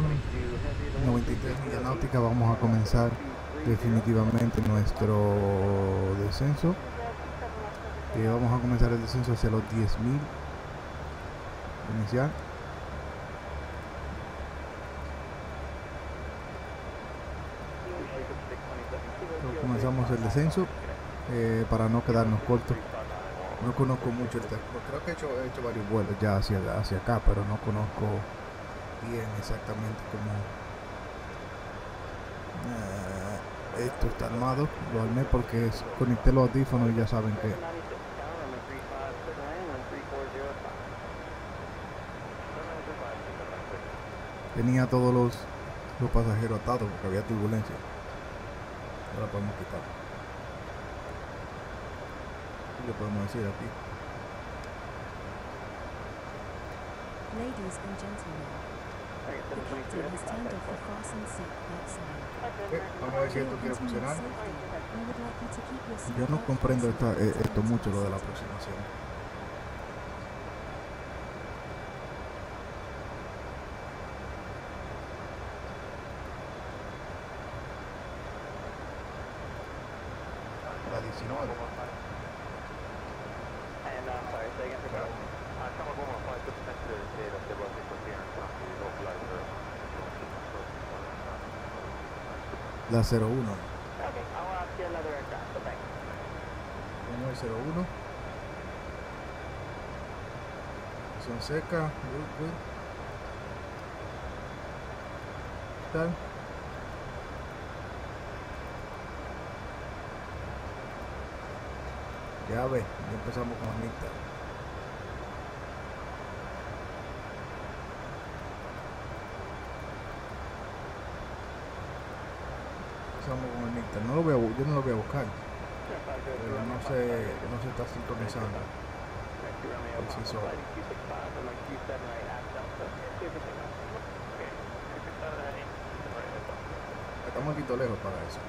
93 millas náuticas. Vamos a comenzar definitivamente nuestro descenso. Vamos a comenzar el descenso hacia los 10.000. Iniciar. Comenzamos el descenso para no quedarnos cortos. No conozco mucho el terreno. Creo que he hecho varios vuelos ya hacia acá, pero no conozco bien exactamente cómo esto está armado. Lo armé porque conecté los audífonos y ya saben que tenía todos los pasajeros atados porque había turbulencia. Ahora podemos quitar. ¿Qué le podemos decir aquí? Ladies and gentlemen, the captain has turned off the fasten seat outside. Vamos a ver si esto quiere Continuing funcionar. safety, we would like you to keep your Yo no seatbelt comprendo fastened esto until mucho, lo de la safety. aproximación. La 19. And I'm sorry, say again, sir. Channel 115, good potential data, stable interference, localizer. La 01. Okay, I'll get another aircraft, so thanks. Como el 01. Son seca. Good. Tal. Ya ve, ya empezamos con Anita. Empezamos con Anita. Yo no lo voy a buscar, pero no se está sintonizando por sí solo. Estamos un poquito lejos para eso.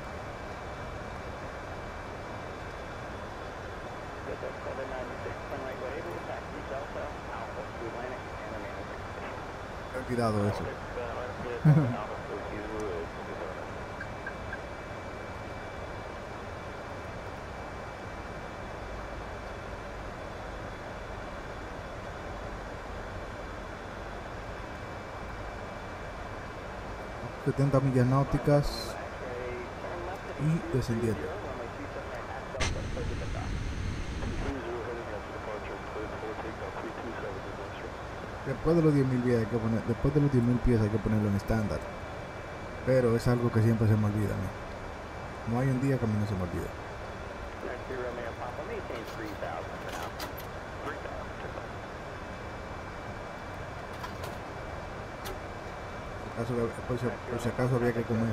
He olvidado eso. ...70 millas náuticas y descendiendo. Después de los 10.000 pies hay que poner, después de los 10.000 pies hay que ponerlo en estándar. Pero es algo que siempre se me olvida a mí. No hay un día que a mí no se me olvida. Por si acaso había que comer.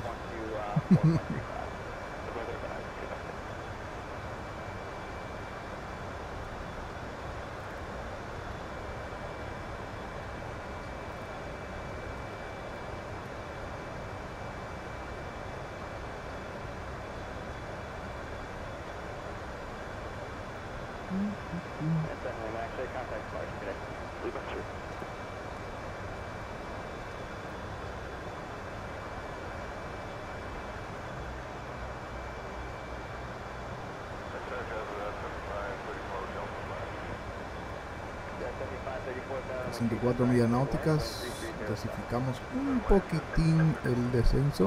A 64 millas náuticas, clasificamos un poquitín el descenso.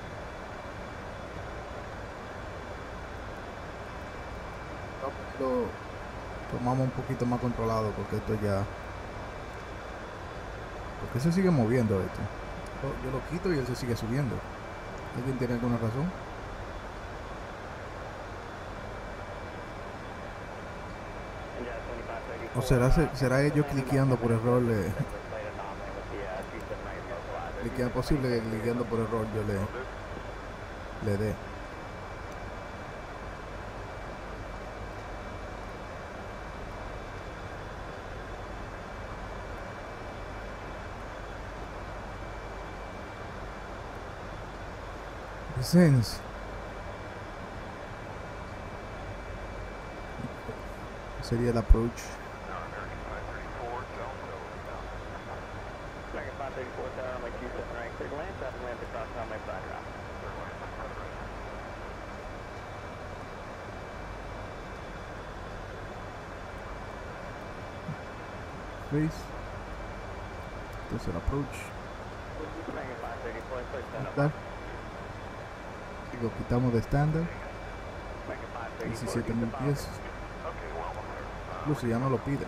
Lo tomamos un poquito más controlado porque esto ya... porque se sigue moviendo esto. Yo lo quito y él se sigue subiendo. ¿Alguien tiene alguna razón? ¿O será ellos cliqueando por error? Es posible que cliqueando por error yo le dé. Sense. Sería el approach. 534, tower, runway 27 right, clear to land, traffic lands across runway 5 drop. Face. Entonces el approach. American 534, clear stand up. Dar. Y lo quitamos de estándar. American 534, 17,000 pies. Incluso ya no lo piden.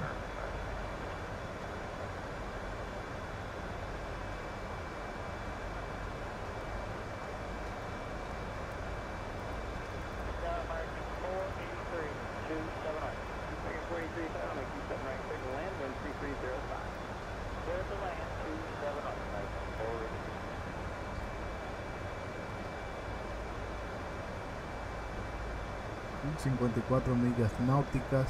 Son 54 millas náuticas.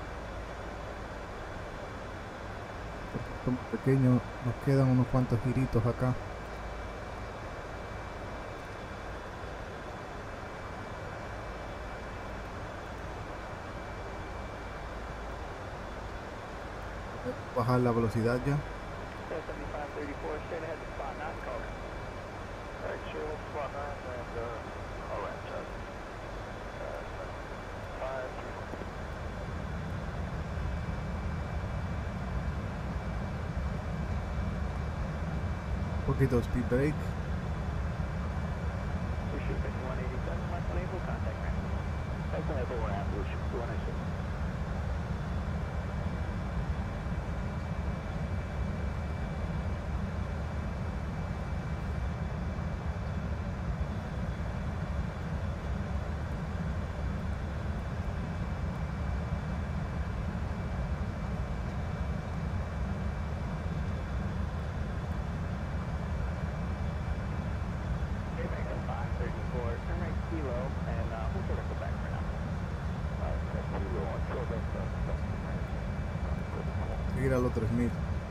Como pequeño, nos quedan unos cuantos giritos acá. Bajar la velocidad ya. 7534, straight ahead to spot 9, call. Alright, sure, we'll spot 9 and, alright, check. 5, Poquito speed break. We shoot 5187, left unable, contact ramp. Left unable, we're at, we shoot 2186. Seguir a los 3000.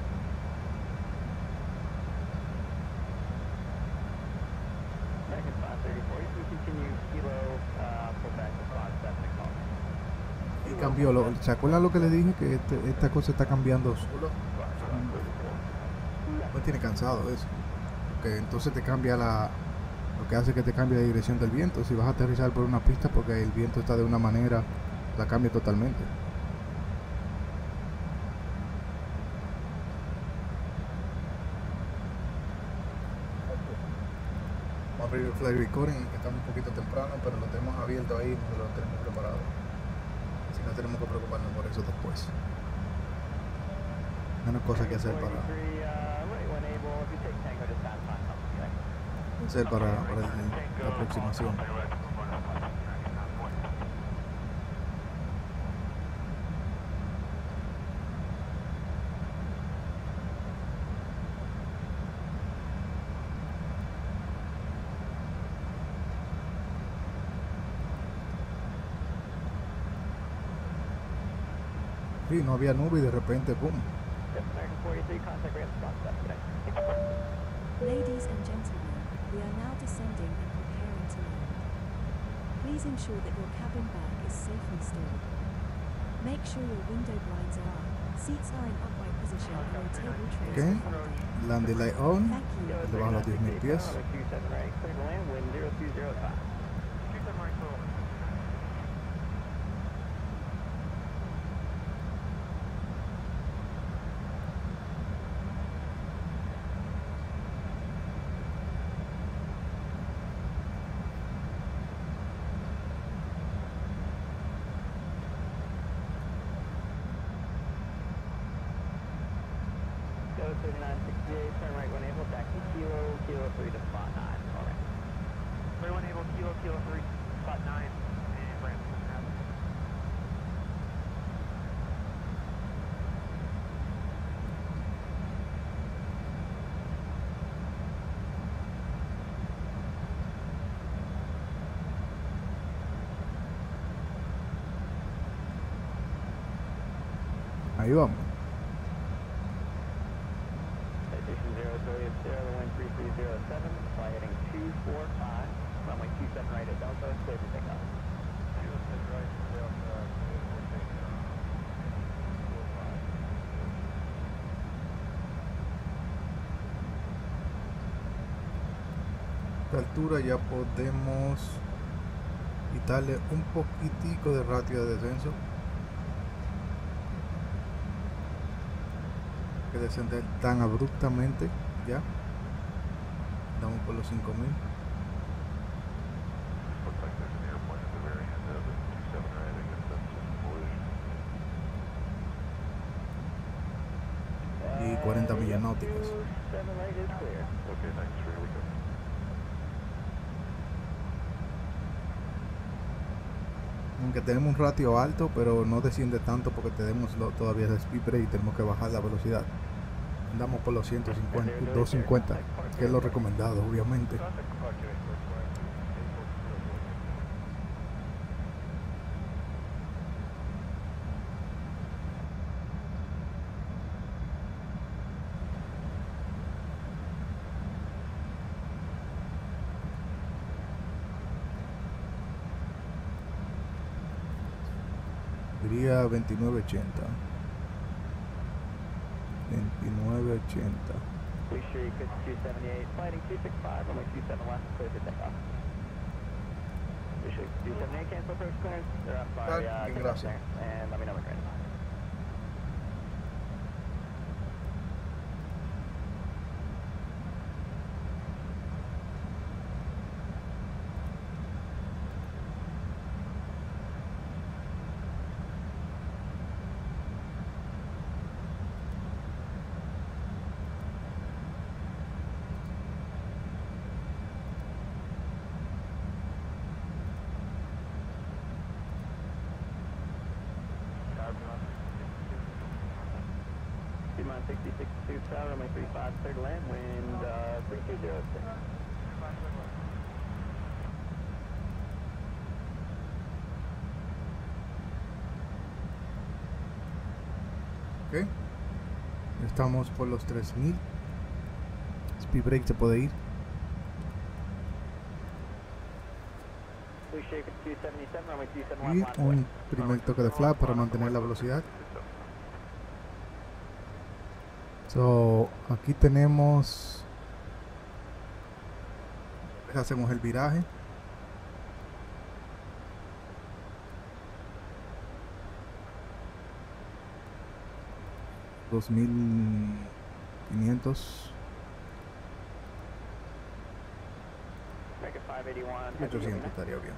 Y cambió, ¿se acuerdan lo que les dije? Que esta cosa está cambiando solo. No tiene cansado eso. Porque entonces te cambia lo que hace que te cambie la dirección del viento. Si vas a aterrizar por una pista porque el viento está de una manera, la cambia totalmente. Vamos a abrir el flight recording, que estamos un poquito temprano, pero lo tenemos abierto ahí, no lo tenemos preparado. Así no tenemos que preocuparnos por eso después. Menos cosas que hacer para la aproximación. Sí, no había nube y de repente, ¡pum! Ladies and gentlemen, we are now descending and preparing to land. Please ensure that your cabin bag is safely stored. Make sure your window blinds are up, seats are in upright position, and your table trays Okay. are folded. Landing light on. Thank you. Debajo de los 10,000 pies. Go 3968, turn right when able, taxi kilo 3 to spot 9, alright. 31 able, kilo 3, spot 9, and ramp. Ahí vamos. Citation 0 Juliet Sierra, the wind 3307, fly heading 245, runway 27 right at Delta, clear for takeoff. 27 right, Delta, esta altura ya podemos quitarle un poquitico de ratio de descenso, que descender tan abruptamente. Ya estamos por los 5000. Looks like there's an airplane at the very end of it. 27 right, I guess that's just collision. Y 40 millas náuticas. 27 right is clear. Okay, 93, we go. Aunque tenemos un ratio alto, pero no desciende tanto porque tenemos todavía el speed brake y tenemos que bajar la velocidad. Andamos por los 150, 250, que es lo recomendado, obviamente. Diría 2980. 2980. Please sure you could 278, flighting 265, runway 27 left, clear for takeoff. Please sure 278, cancel approach clearance. They're up by Bien, gracias. and let me know when you're ready. Piedmont 6062 south, runway 35, clear to land, wind 3206. Ok, estamos por los 3000. Speed brake se puede ir. Please shake it 277, runway 27 Y left, line un primer toque de flap para mantener la velocidad. So, aquí tenemos, hacemos el viraje. $2500, Make it 581. 800 estaría bien.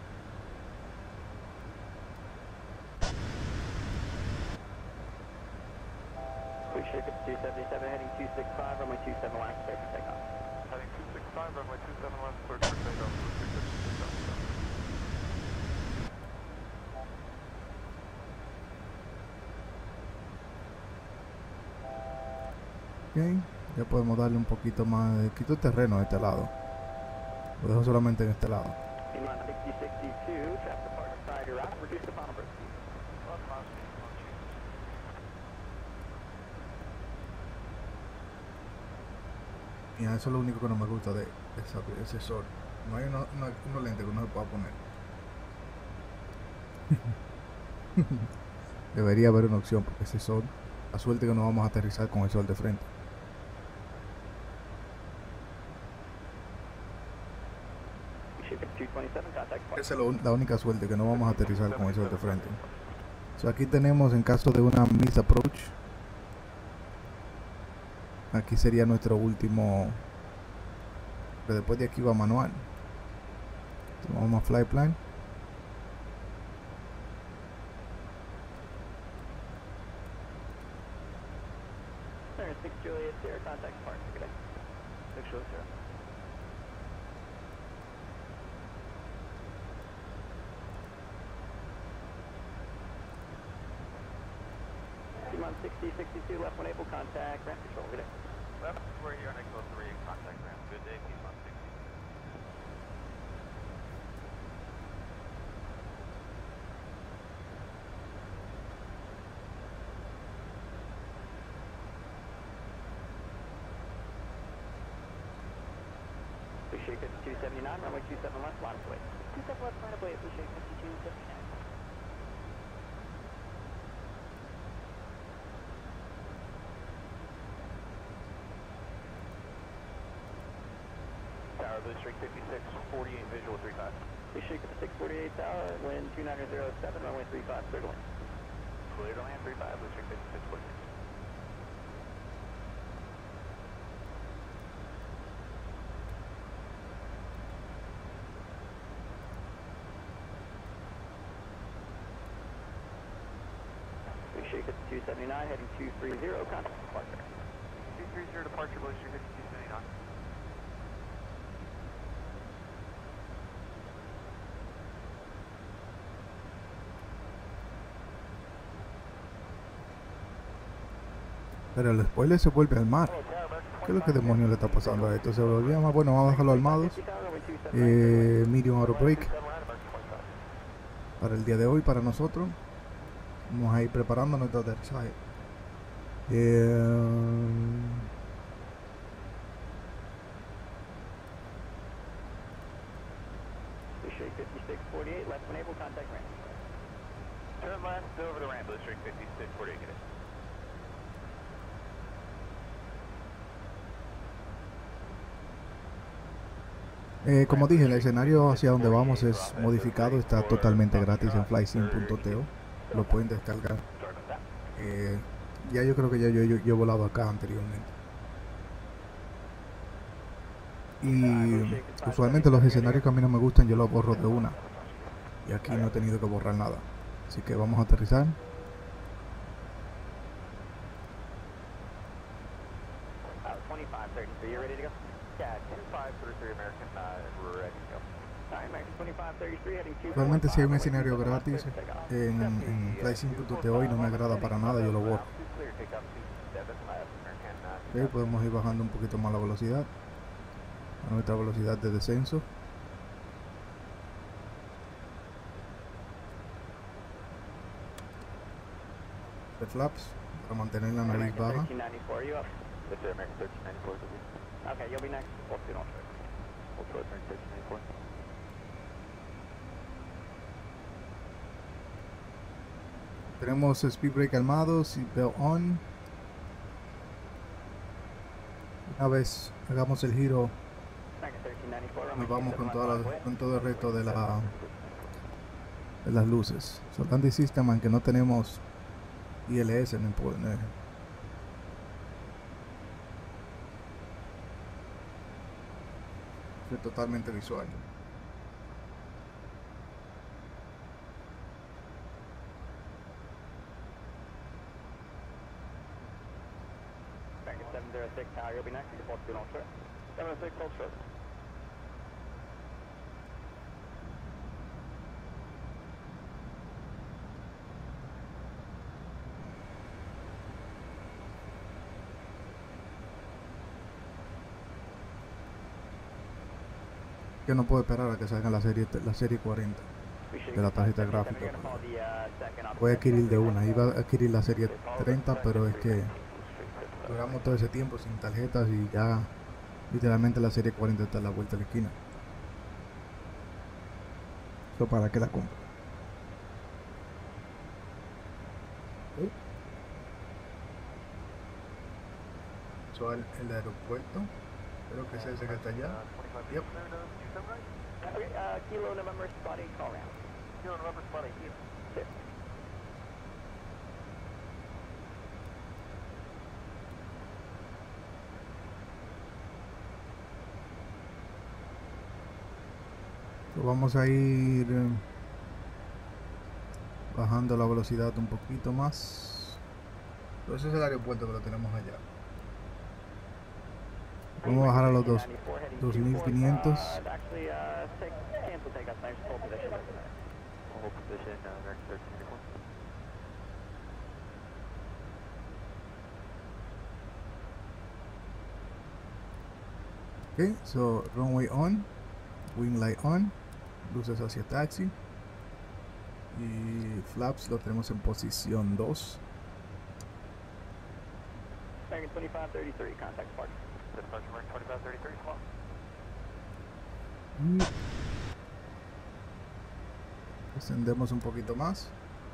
Please shake it 277, heading 265, runway 27 left, clear for takeoff. Heading 265, runway 27 left, cleared for takeoff. 267. Ok, ya podemos darle un poquito más de quito terreno de este lado. Lo dejo solamente en este lado. Piedmont 6062, traffic departure side, you're out, reduce the final berth speed. Y eso es lo único que no me gusta de ese sol. No hay unos lentes que uno se pueda poner. Debería haber una opción porque ese sol, la suerte que no vamos a aterrizar con el sol de frente. Please shake it 227, contact point. Esa es la única suerte, que no vamos a aterrizar con el sol de frente. So, aquí tenemos, en caso de una miss approach, aquí sería nuestro último, pero después de aquí va manual. Entonces, vamos a fly plan. Clear 6 Juliet, Sierra, contact departure, good day. 6 Juliet, Sierra. Piedmont 6062, left 1 able, contact ground control, good day. Left, we're here on Echo 3, contact ground. Good day, Piedmont 60. Please shake it 279, runway 27 left, line of way. 27 left, line of way, please shake 5279. Tower Blue Streak 56, 48, visual 35. Blue Streak 648 Tower, wind 2907, runway 35, clear to land. Clear to land 35, Blue Streak 56, 48. Blue Streak 279, heading 230, contact departure. 230 departure, Blue Streak 5279. Pero el spoiler se vuelve al mar. ¿Qué es lo que demonios le está pasando a esto? Se volvía más. Bueno, vamos a dejarlo armados. Medium auto brake. Para el día de hoy, para nosotros. Vamos a ir preparando nuestro aterrizaje. Blue Streak 5648, left enable, contact ramp. Turn left over the ramp, Blue Streak 56, 48, get it. Como dije, el escenario hacia donde vamos es modificado, está totalmente gratis en flysim.to, lo pueden descargar. Ya yo creo que ya yo he volado acá anteriormente. Y usualmente los escenarios que a mí no me gustan yo los borro de una. Y aquí no he tenido que borrar nada. Así que vamos a aterrizar. Realmente si hay un escenario gratis en flysim.to y no me agrada para nada, yo lo borro. Okay, podemos ir bajando un poquito más la velocidad a nuestra velocidad de descenso. De flaps para mantener la nariz baja. Okay, you'll be next. Tenemos speed brake armado, seatbelt on. Una vez hagamos el giro, nos vamos con todo el resto de las luces. Soltanto System, aunque no tenemos ILS, no importa. Es totalmente visual. Back at 706 Tower, you'll be next. Default to short. 706, hold short. Que no puedo esperar a que salga la serie 40 de la tarjeta gráfica. Voy a adquirir de una, iba a adquirir la serie 30, pero es que duramos todo ese tiempo sin tarjetas y ya literalmente la serie 40 está a la vuelta de la esquina. ¿Eso para qué la compro? ¿Sí? Eso es el aeropuerto. Creo que es ese que está allá. Yep. Okay, Kilo November Spot 8, call round. Kilo November Spot 8, Kilo. Six. Vamos a ir bajando la velocidad un poquito más. Entonces es el aeropuerto que lo tenemos allá. Vamos a bajar a los 2500. Okay, so runway on, wing light on, luces hacia taxi y flaps lo tenemos en posición 2. American 2533, contact departure. Departure American 2533, come on. Descendemos un poquito más.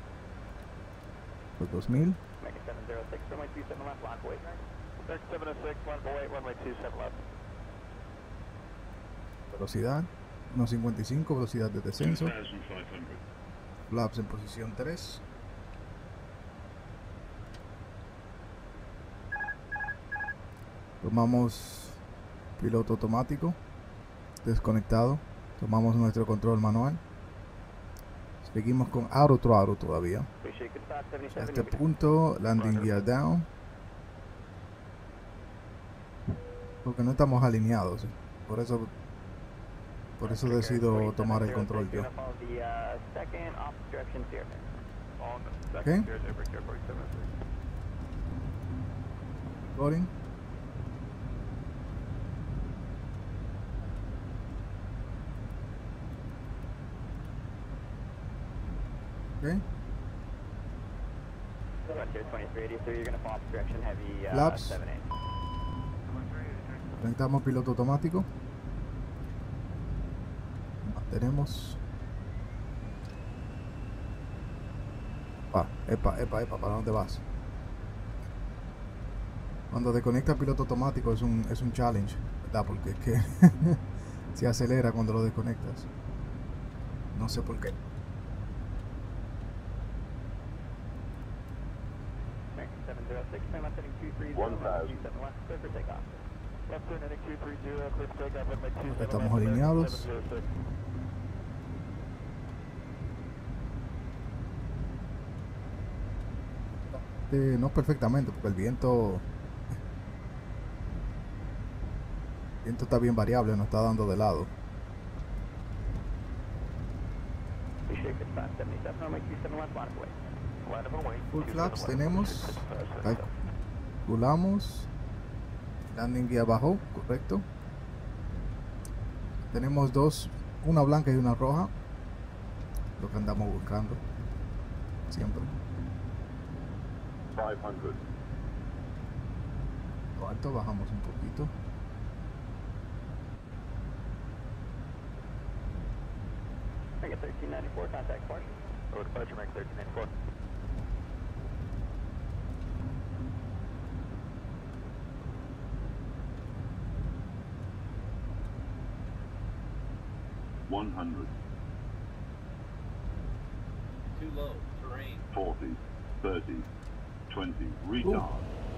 Los 2000. American 706, runway 27 left, line for 8. American 706, line for 8, runway 27 left. Velocidad 1.55, velocidad de descenso. Flaps en posición 3. Tomamos piloto automático, desconectado. Tomamos nuestro control manual. Seguimos con auto throttle todavía. A este punto, landing gear down. Porque no estamos alineados. Por eso decido tomar el control yo. ¿Qué? Recording. Okay. Flaps. Conectamos piloto automático. Mantenemos. Epa, ¿para dónde vas? Cuando desconecta piloto automático es un challenge, ¿verdad? Porque es que se acelera cuando lo desconectas. No sé por qué. Estamos alineados. No perfectamente, porque el viento está bien variable, nos está dando de lado. Full flaps tenemos. Calculamos. Landing gear abajo, correcto. Tenemos dos, una blanca y una roja. Lo que andamos buscando siempre. 500. Alto, bajamos un poquito. Make it 1394, contact Marshall. Road departure, make 1394. Too low, terrain. 40, 30, 20, retard.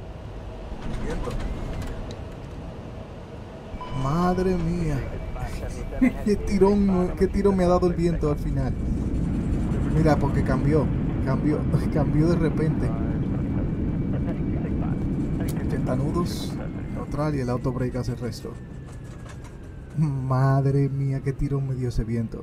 Madre mía. qué tirón me ha dado el viento al final. Mira, porque cambió de repente. 80 nudos, neutral, y el auto break hace el resto. Madre mía, qué tirón me dio ese viento.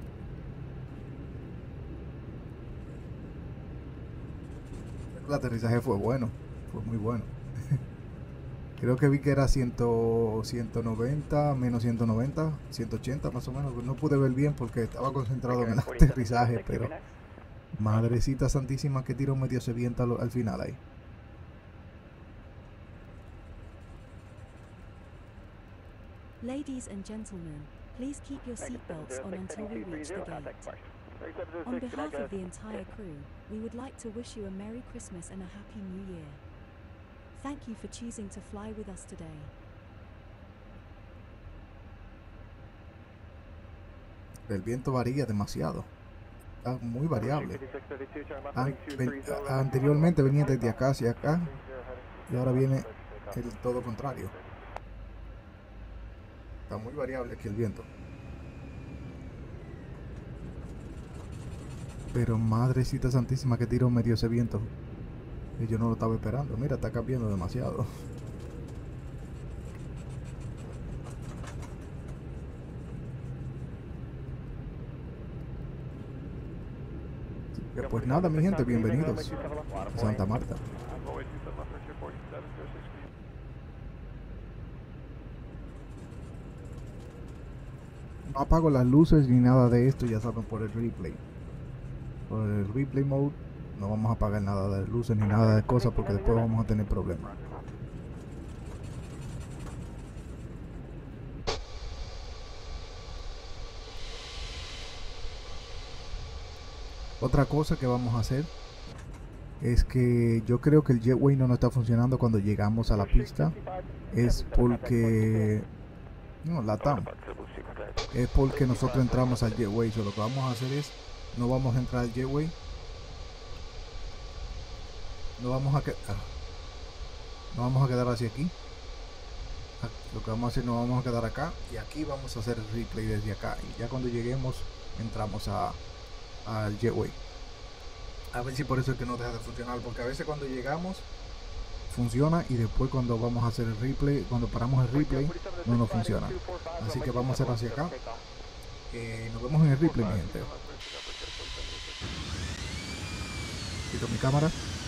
El aterrizaje fue bueno, fue muy bueno. Creo que vi que era 190, menos 190, 180 más o menos. No pude ver bien porque estaba concentrado en el aterrizaje, pero madrecita santísima, qué tirón me dio ese viento al final ahí. Ladies and gentlemen, please keep your seatbelts on until we reach the gate. On behalf of the entire crew, we would like to wish you a Merry Christmas and a Happy New Year. Thank you for choosing to fly with us today. El viento varía demasiado. Está muy variable. Anteriormente venía desde acá hacia acá y ahora viene el todo contrario. Está muy variable aquí el viento. Pero madrecita santísima, que tiro me dio ese viento. Y yo no lo estaba esperando. Mira, está cambiando demasiado. Pues nada, mi gente, bienvenidos a Santa Marta. No apago las luces ni nada de esto, ya saben, por el replay. Por el replay mode no vamos a apagar nada de luces ni nada de cosas porque después vamos a tener problemas. Otra cosa que vamos a hacer es que yo creo que el jetway no nos está funcionando cuando llegamos a la pista. Es porque No, LATAM. Es porque nosotros entramos al jetway. So, lo que vamos a hacer es, no vamos a entrar al jetway. No vamos a quedar hacia aquí. Lo que vamos a hacer, nos vamos a quedar acá. Y aquí vamos a hacer el replay desde acá. Y ya cuando lleguemos, entramos al jetway. A ver si por eso es que no deja de funcionar. Porque a veces cuando llegamos, funciona. Y después cuando vamos a hacer el replay, cuando paramos el replay, no nos funciona. Así que vamos a hacer hacia acá. Nos vemos en el replay, mi gente. Quito mi cámara.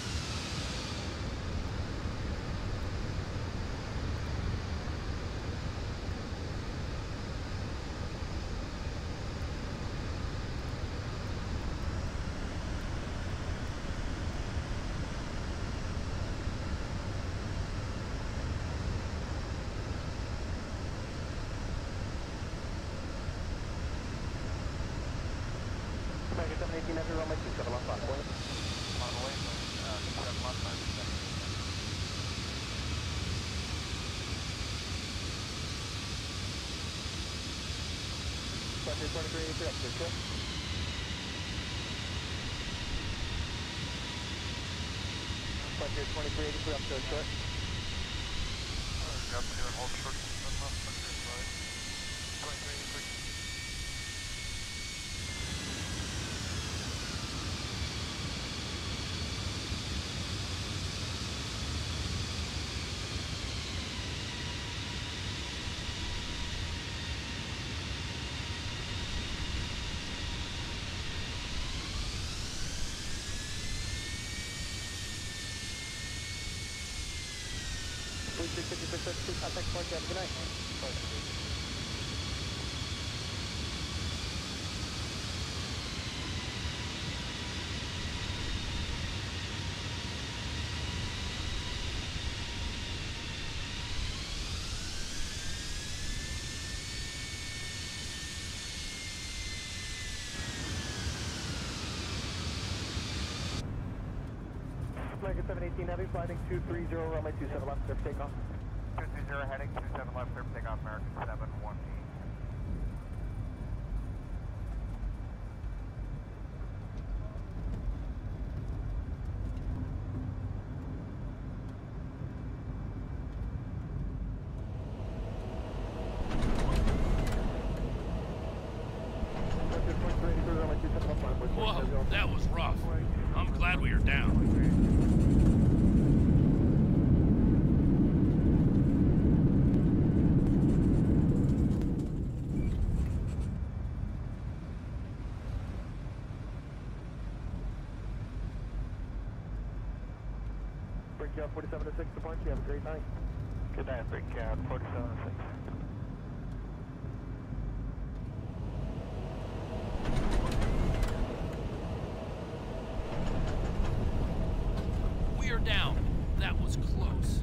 American 718 Heavy, runway 27 left, on point. On the way, 27 left, 9%. Frontier 2383 up to the trip. Frontier 2383 up to the trip. Got to and hold short. That's not Frontier 2383. Police 656, contact point, have a good night. American 718 Heavy, flighting 230, runway 27 left, clear for takeoff. 230 heading, 27 left, clear for takeoff, American 718. Whoa, that was rough. I'm glad we are down. Brickyard 4706 to punch, you have a great night. Good night, Brickyard 4706. We are down. That was close.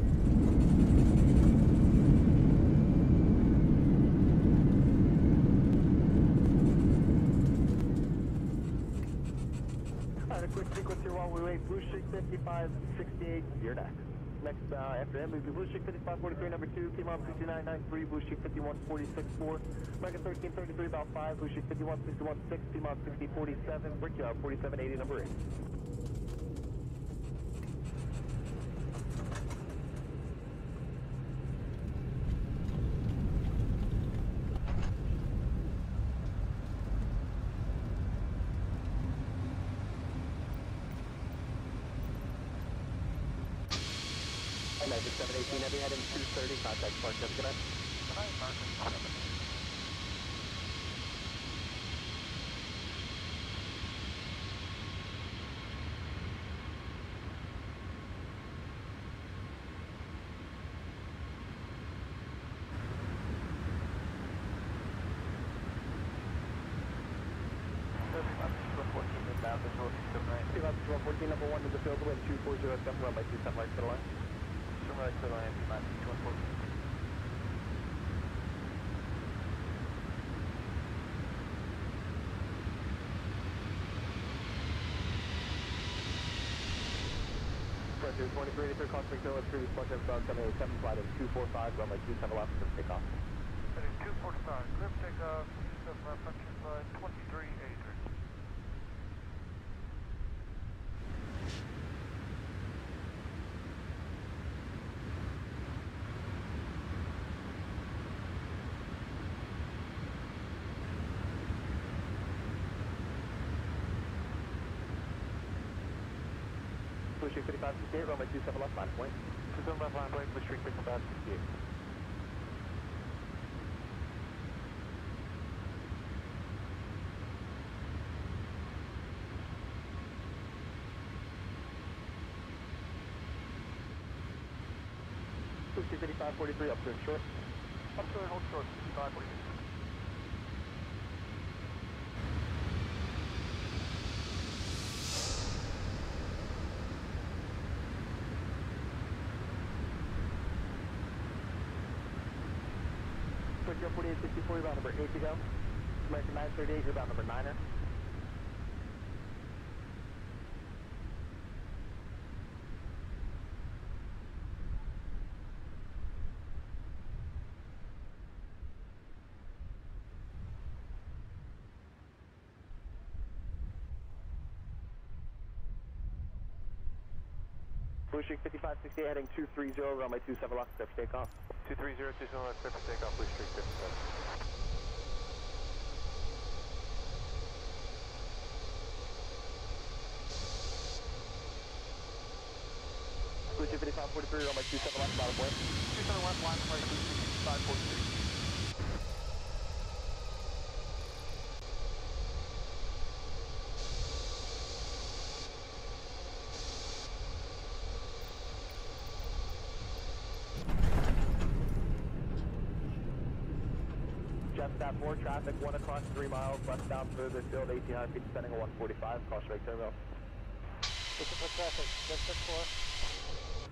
Alright, a quick sequence here while we wait. Blue Streak 5568, you're next. Next, after him, would be Blue Streak 5543, number 2, P-Mom 6993, Blue Streak 51646, American 1333, about 5, Blue Streak 51616, P-Mom 6047, Brickyard 4780, number 8. American 718 Heavy, heading 230, contact Park, have a good night. Good night, American 7. P-Mom 114, number 1 to the field, wind 2407, runway 27 right to the line. Right to the line, P-Mom 2114. Frontier 2383, Cosmic Hill, previous point of 787, flight of 245, runway 27 left, for takeoff. Heading 245, clear for takeoff, 27 left, function flight 2383. Blue Streak 5568, runway 27 left line point. 27 left line break, Blue Streak 5568. Blue Streak 5543, up to and short. Up to and hold short, 5543. Tokyo 4864, round number 8 to go. American 938, you're round number 9er. Blue Streak 5568, heading 230, runway 27 left, clear for takeoff. 230, 27 left, clear for takeoff, Blue Streak 57. Blue Streak 5543, runway 27 left, bottom point. 27 left line break, Blue Streak 5543. Stop 4, traffic 1 across 3 miles, westbound further field, 1800 feet, descending at 145, cross right terminal. Listen for traffic, just 4.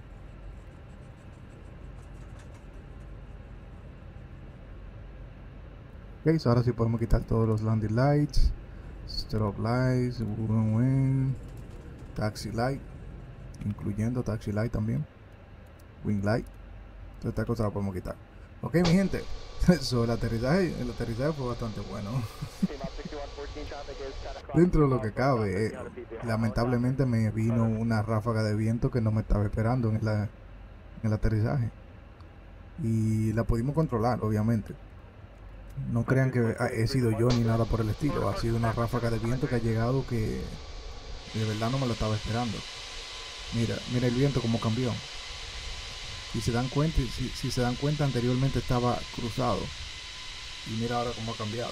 Ok, so ahora sí podemos quitar todos los landing lights, strobe lights, wing, taxi light, incluyendo taxi light también, wing light. Toda esta cosa la podemos quitar. Ok, mi gente, so, el aterrizaje fue bastante bueno. Dentro de lo que cabe, lamentablemente me vino una ráfaga de viento que no me estaba esperando en el aterrizaje. Y la pudimos controlar, obviamente. No crean que he sido yo ni nada por el estilo. Ha sido una ráfaga de viento que ha llegado que de verdad no me lo estaba esperando. Mira el viento como cambió. Si se dan cuenta, anteriormente estaba cruzado. Y mira ahora cómo ha cambiado.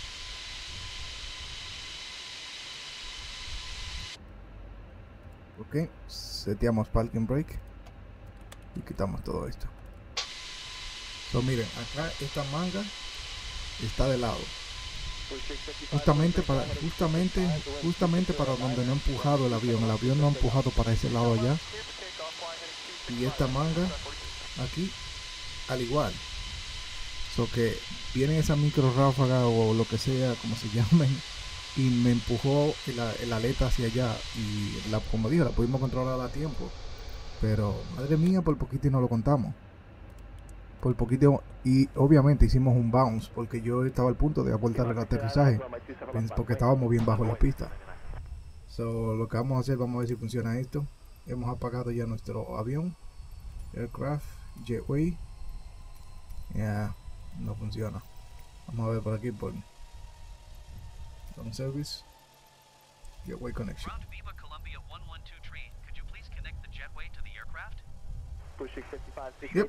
Ok, seteamos parking brake y quitamos todo esto. So, miren, acá esta manga está de lado. Justamente para donde no ha empujado el avión. El avión no ha empujado para ese lado allá. Y esta manga aquí al igual. So que viene esa micro ráfaga o lo que sea, como se llamen, y me empujó el aleta hacia allá. Y como dije, la pudimos controlar a tiempo. Pero madre mía, por poquito y no lo contamos. Por poquito, y obviamente hicimos un bounce porque yo estaba al punto de abortar el aterrizaje porque estábamos bien bajo la pista. So, lo que vamos a hacer, vamos a ver si funciona esto. Hemos apagado ya nuestro avión, aircraft, jetway. Ya, no funciona. Vamos a ver por aquí por ground service, jetway connection. Ground Viva Columbia 112 tree. Could you please connect the jetway to the aircraft? Yep.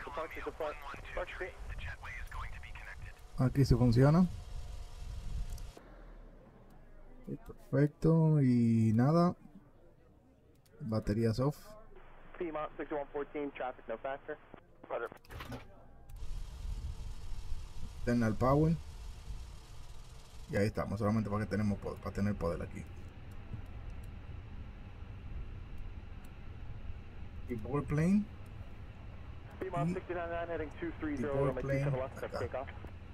Aquí se funciona. Perfecto, y nada. Baterías off. Internal power. Y ahí estamos, solamente para que para tener poder aquí. Y power plane. Y power plane acá.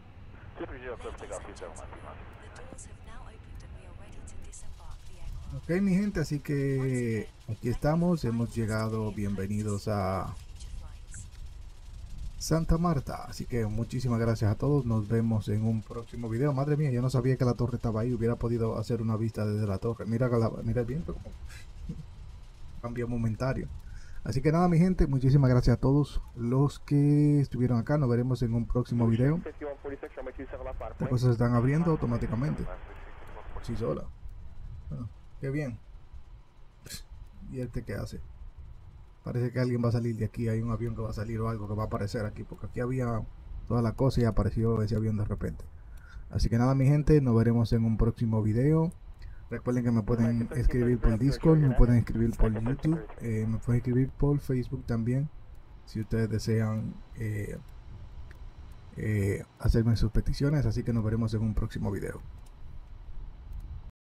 Ok, mi gente, así que aquí estamos, hemos llegado, bienvenidos a Santa Marta. Así que muchísimas gracias a todos. Nos vemos en un próximo video. Madre mía, yo no sabía que la torre estaba ahí. Hubiera podido hacer una vista desde la torre. Mira, mira el viento como cambio momentario. Así que nada, mi gente, muchísimas gracias a todos los que estuvieron acá. Nos veremos en un próximo video. Estas cosas se están abriendo automáticamente por sí sola. Qué bien. ¿Y este qué hace? Parece que alguien va a salir de aquí. Hay un avión que va a salir o algo que va a aparecer aquí, porque aquí había toda la cosa y apareció ese avión de repente. Así que nada, mi gente, nos veremos en un próximo video. Recuerden que me pueden escribir por Discord, me pueden escribir por YouTube, me pueden escribir por Facebook también, si ustedes desean hacerme sus peticiones. Así que nos veremos en un próximo video.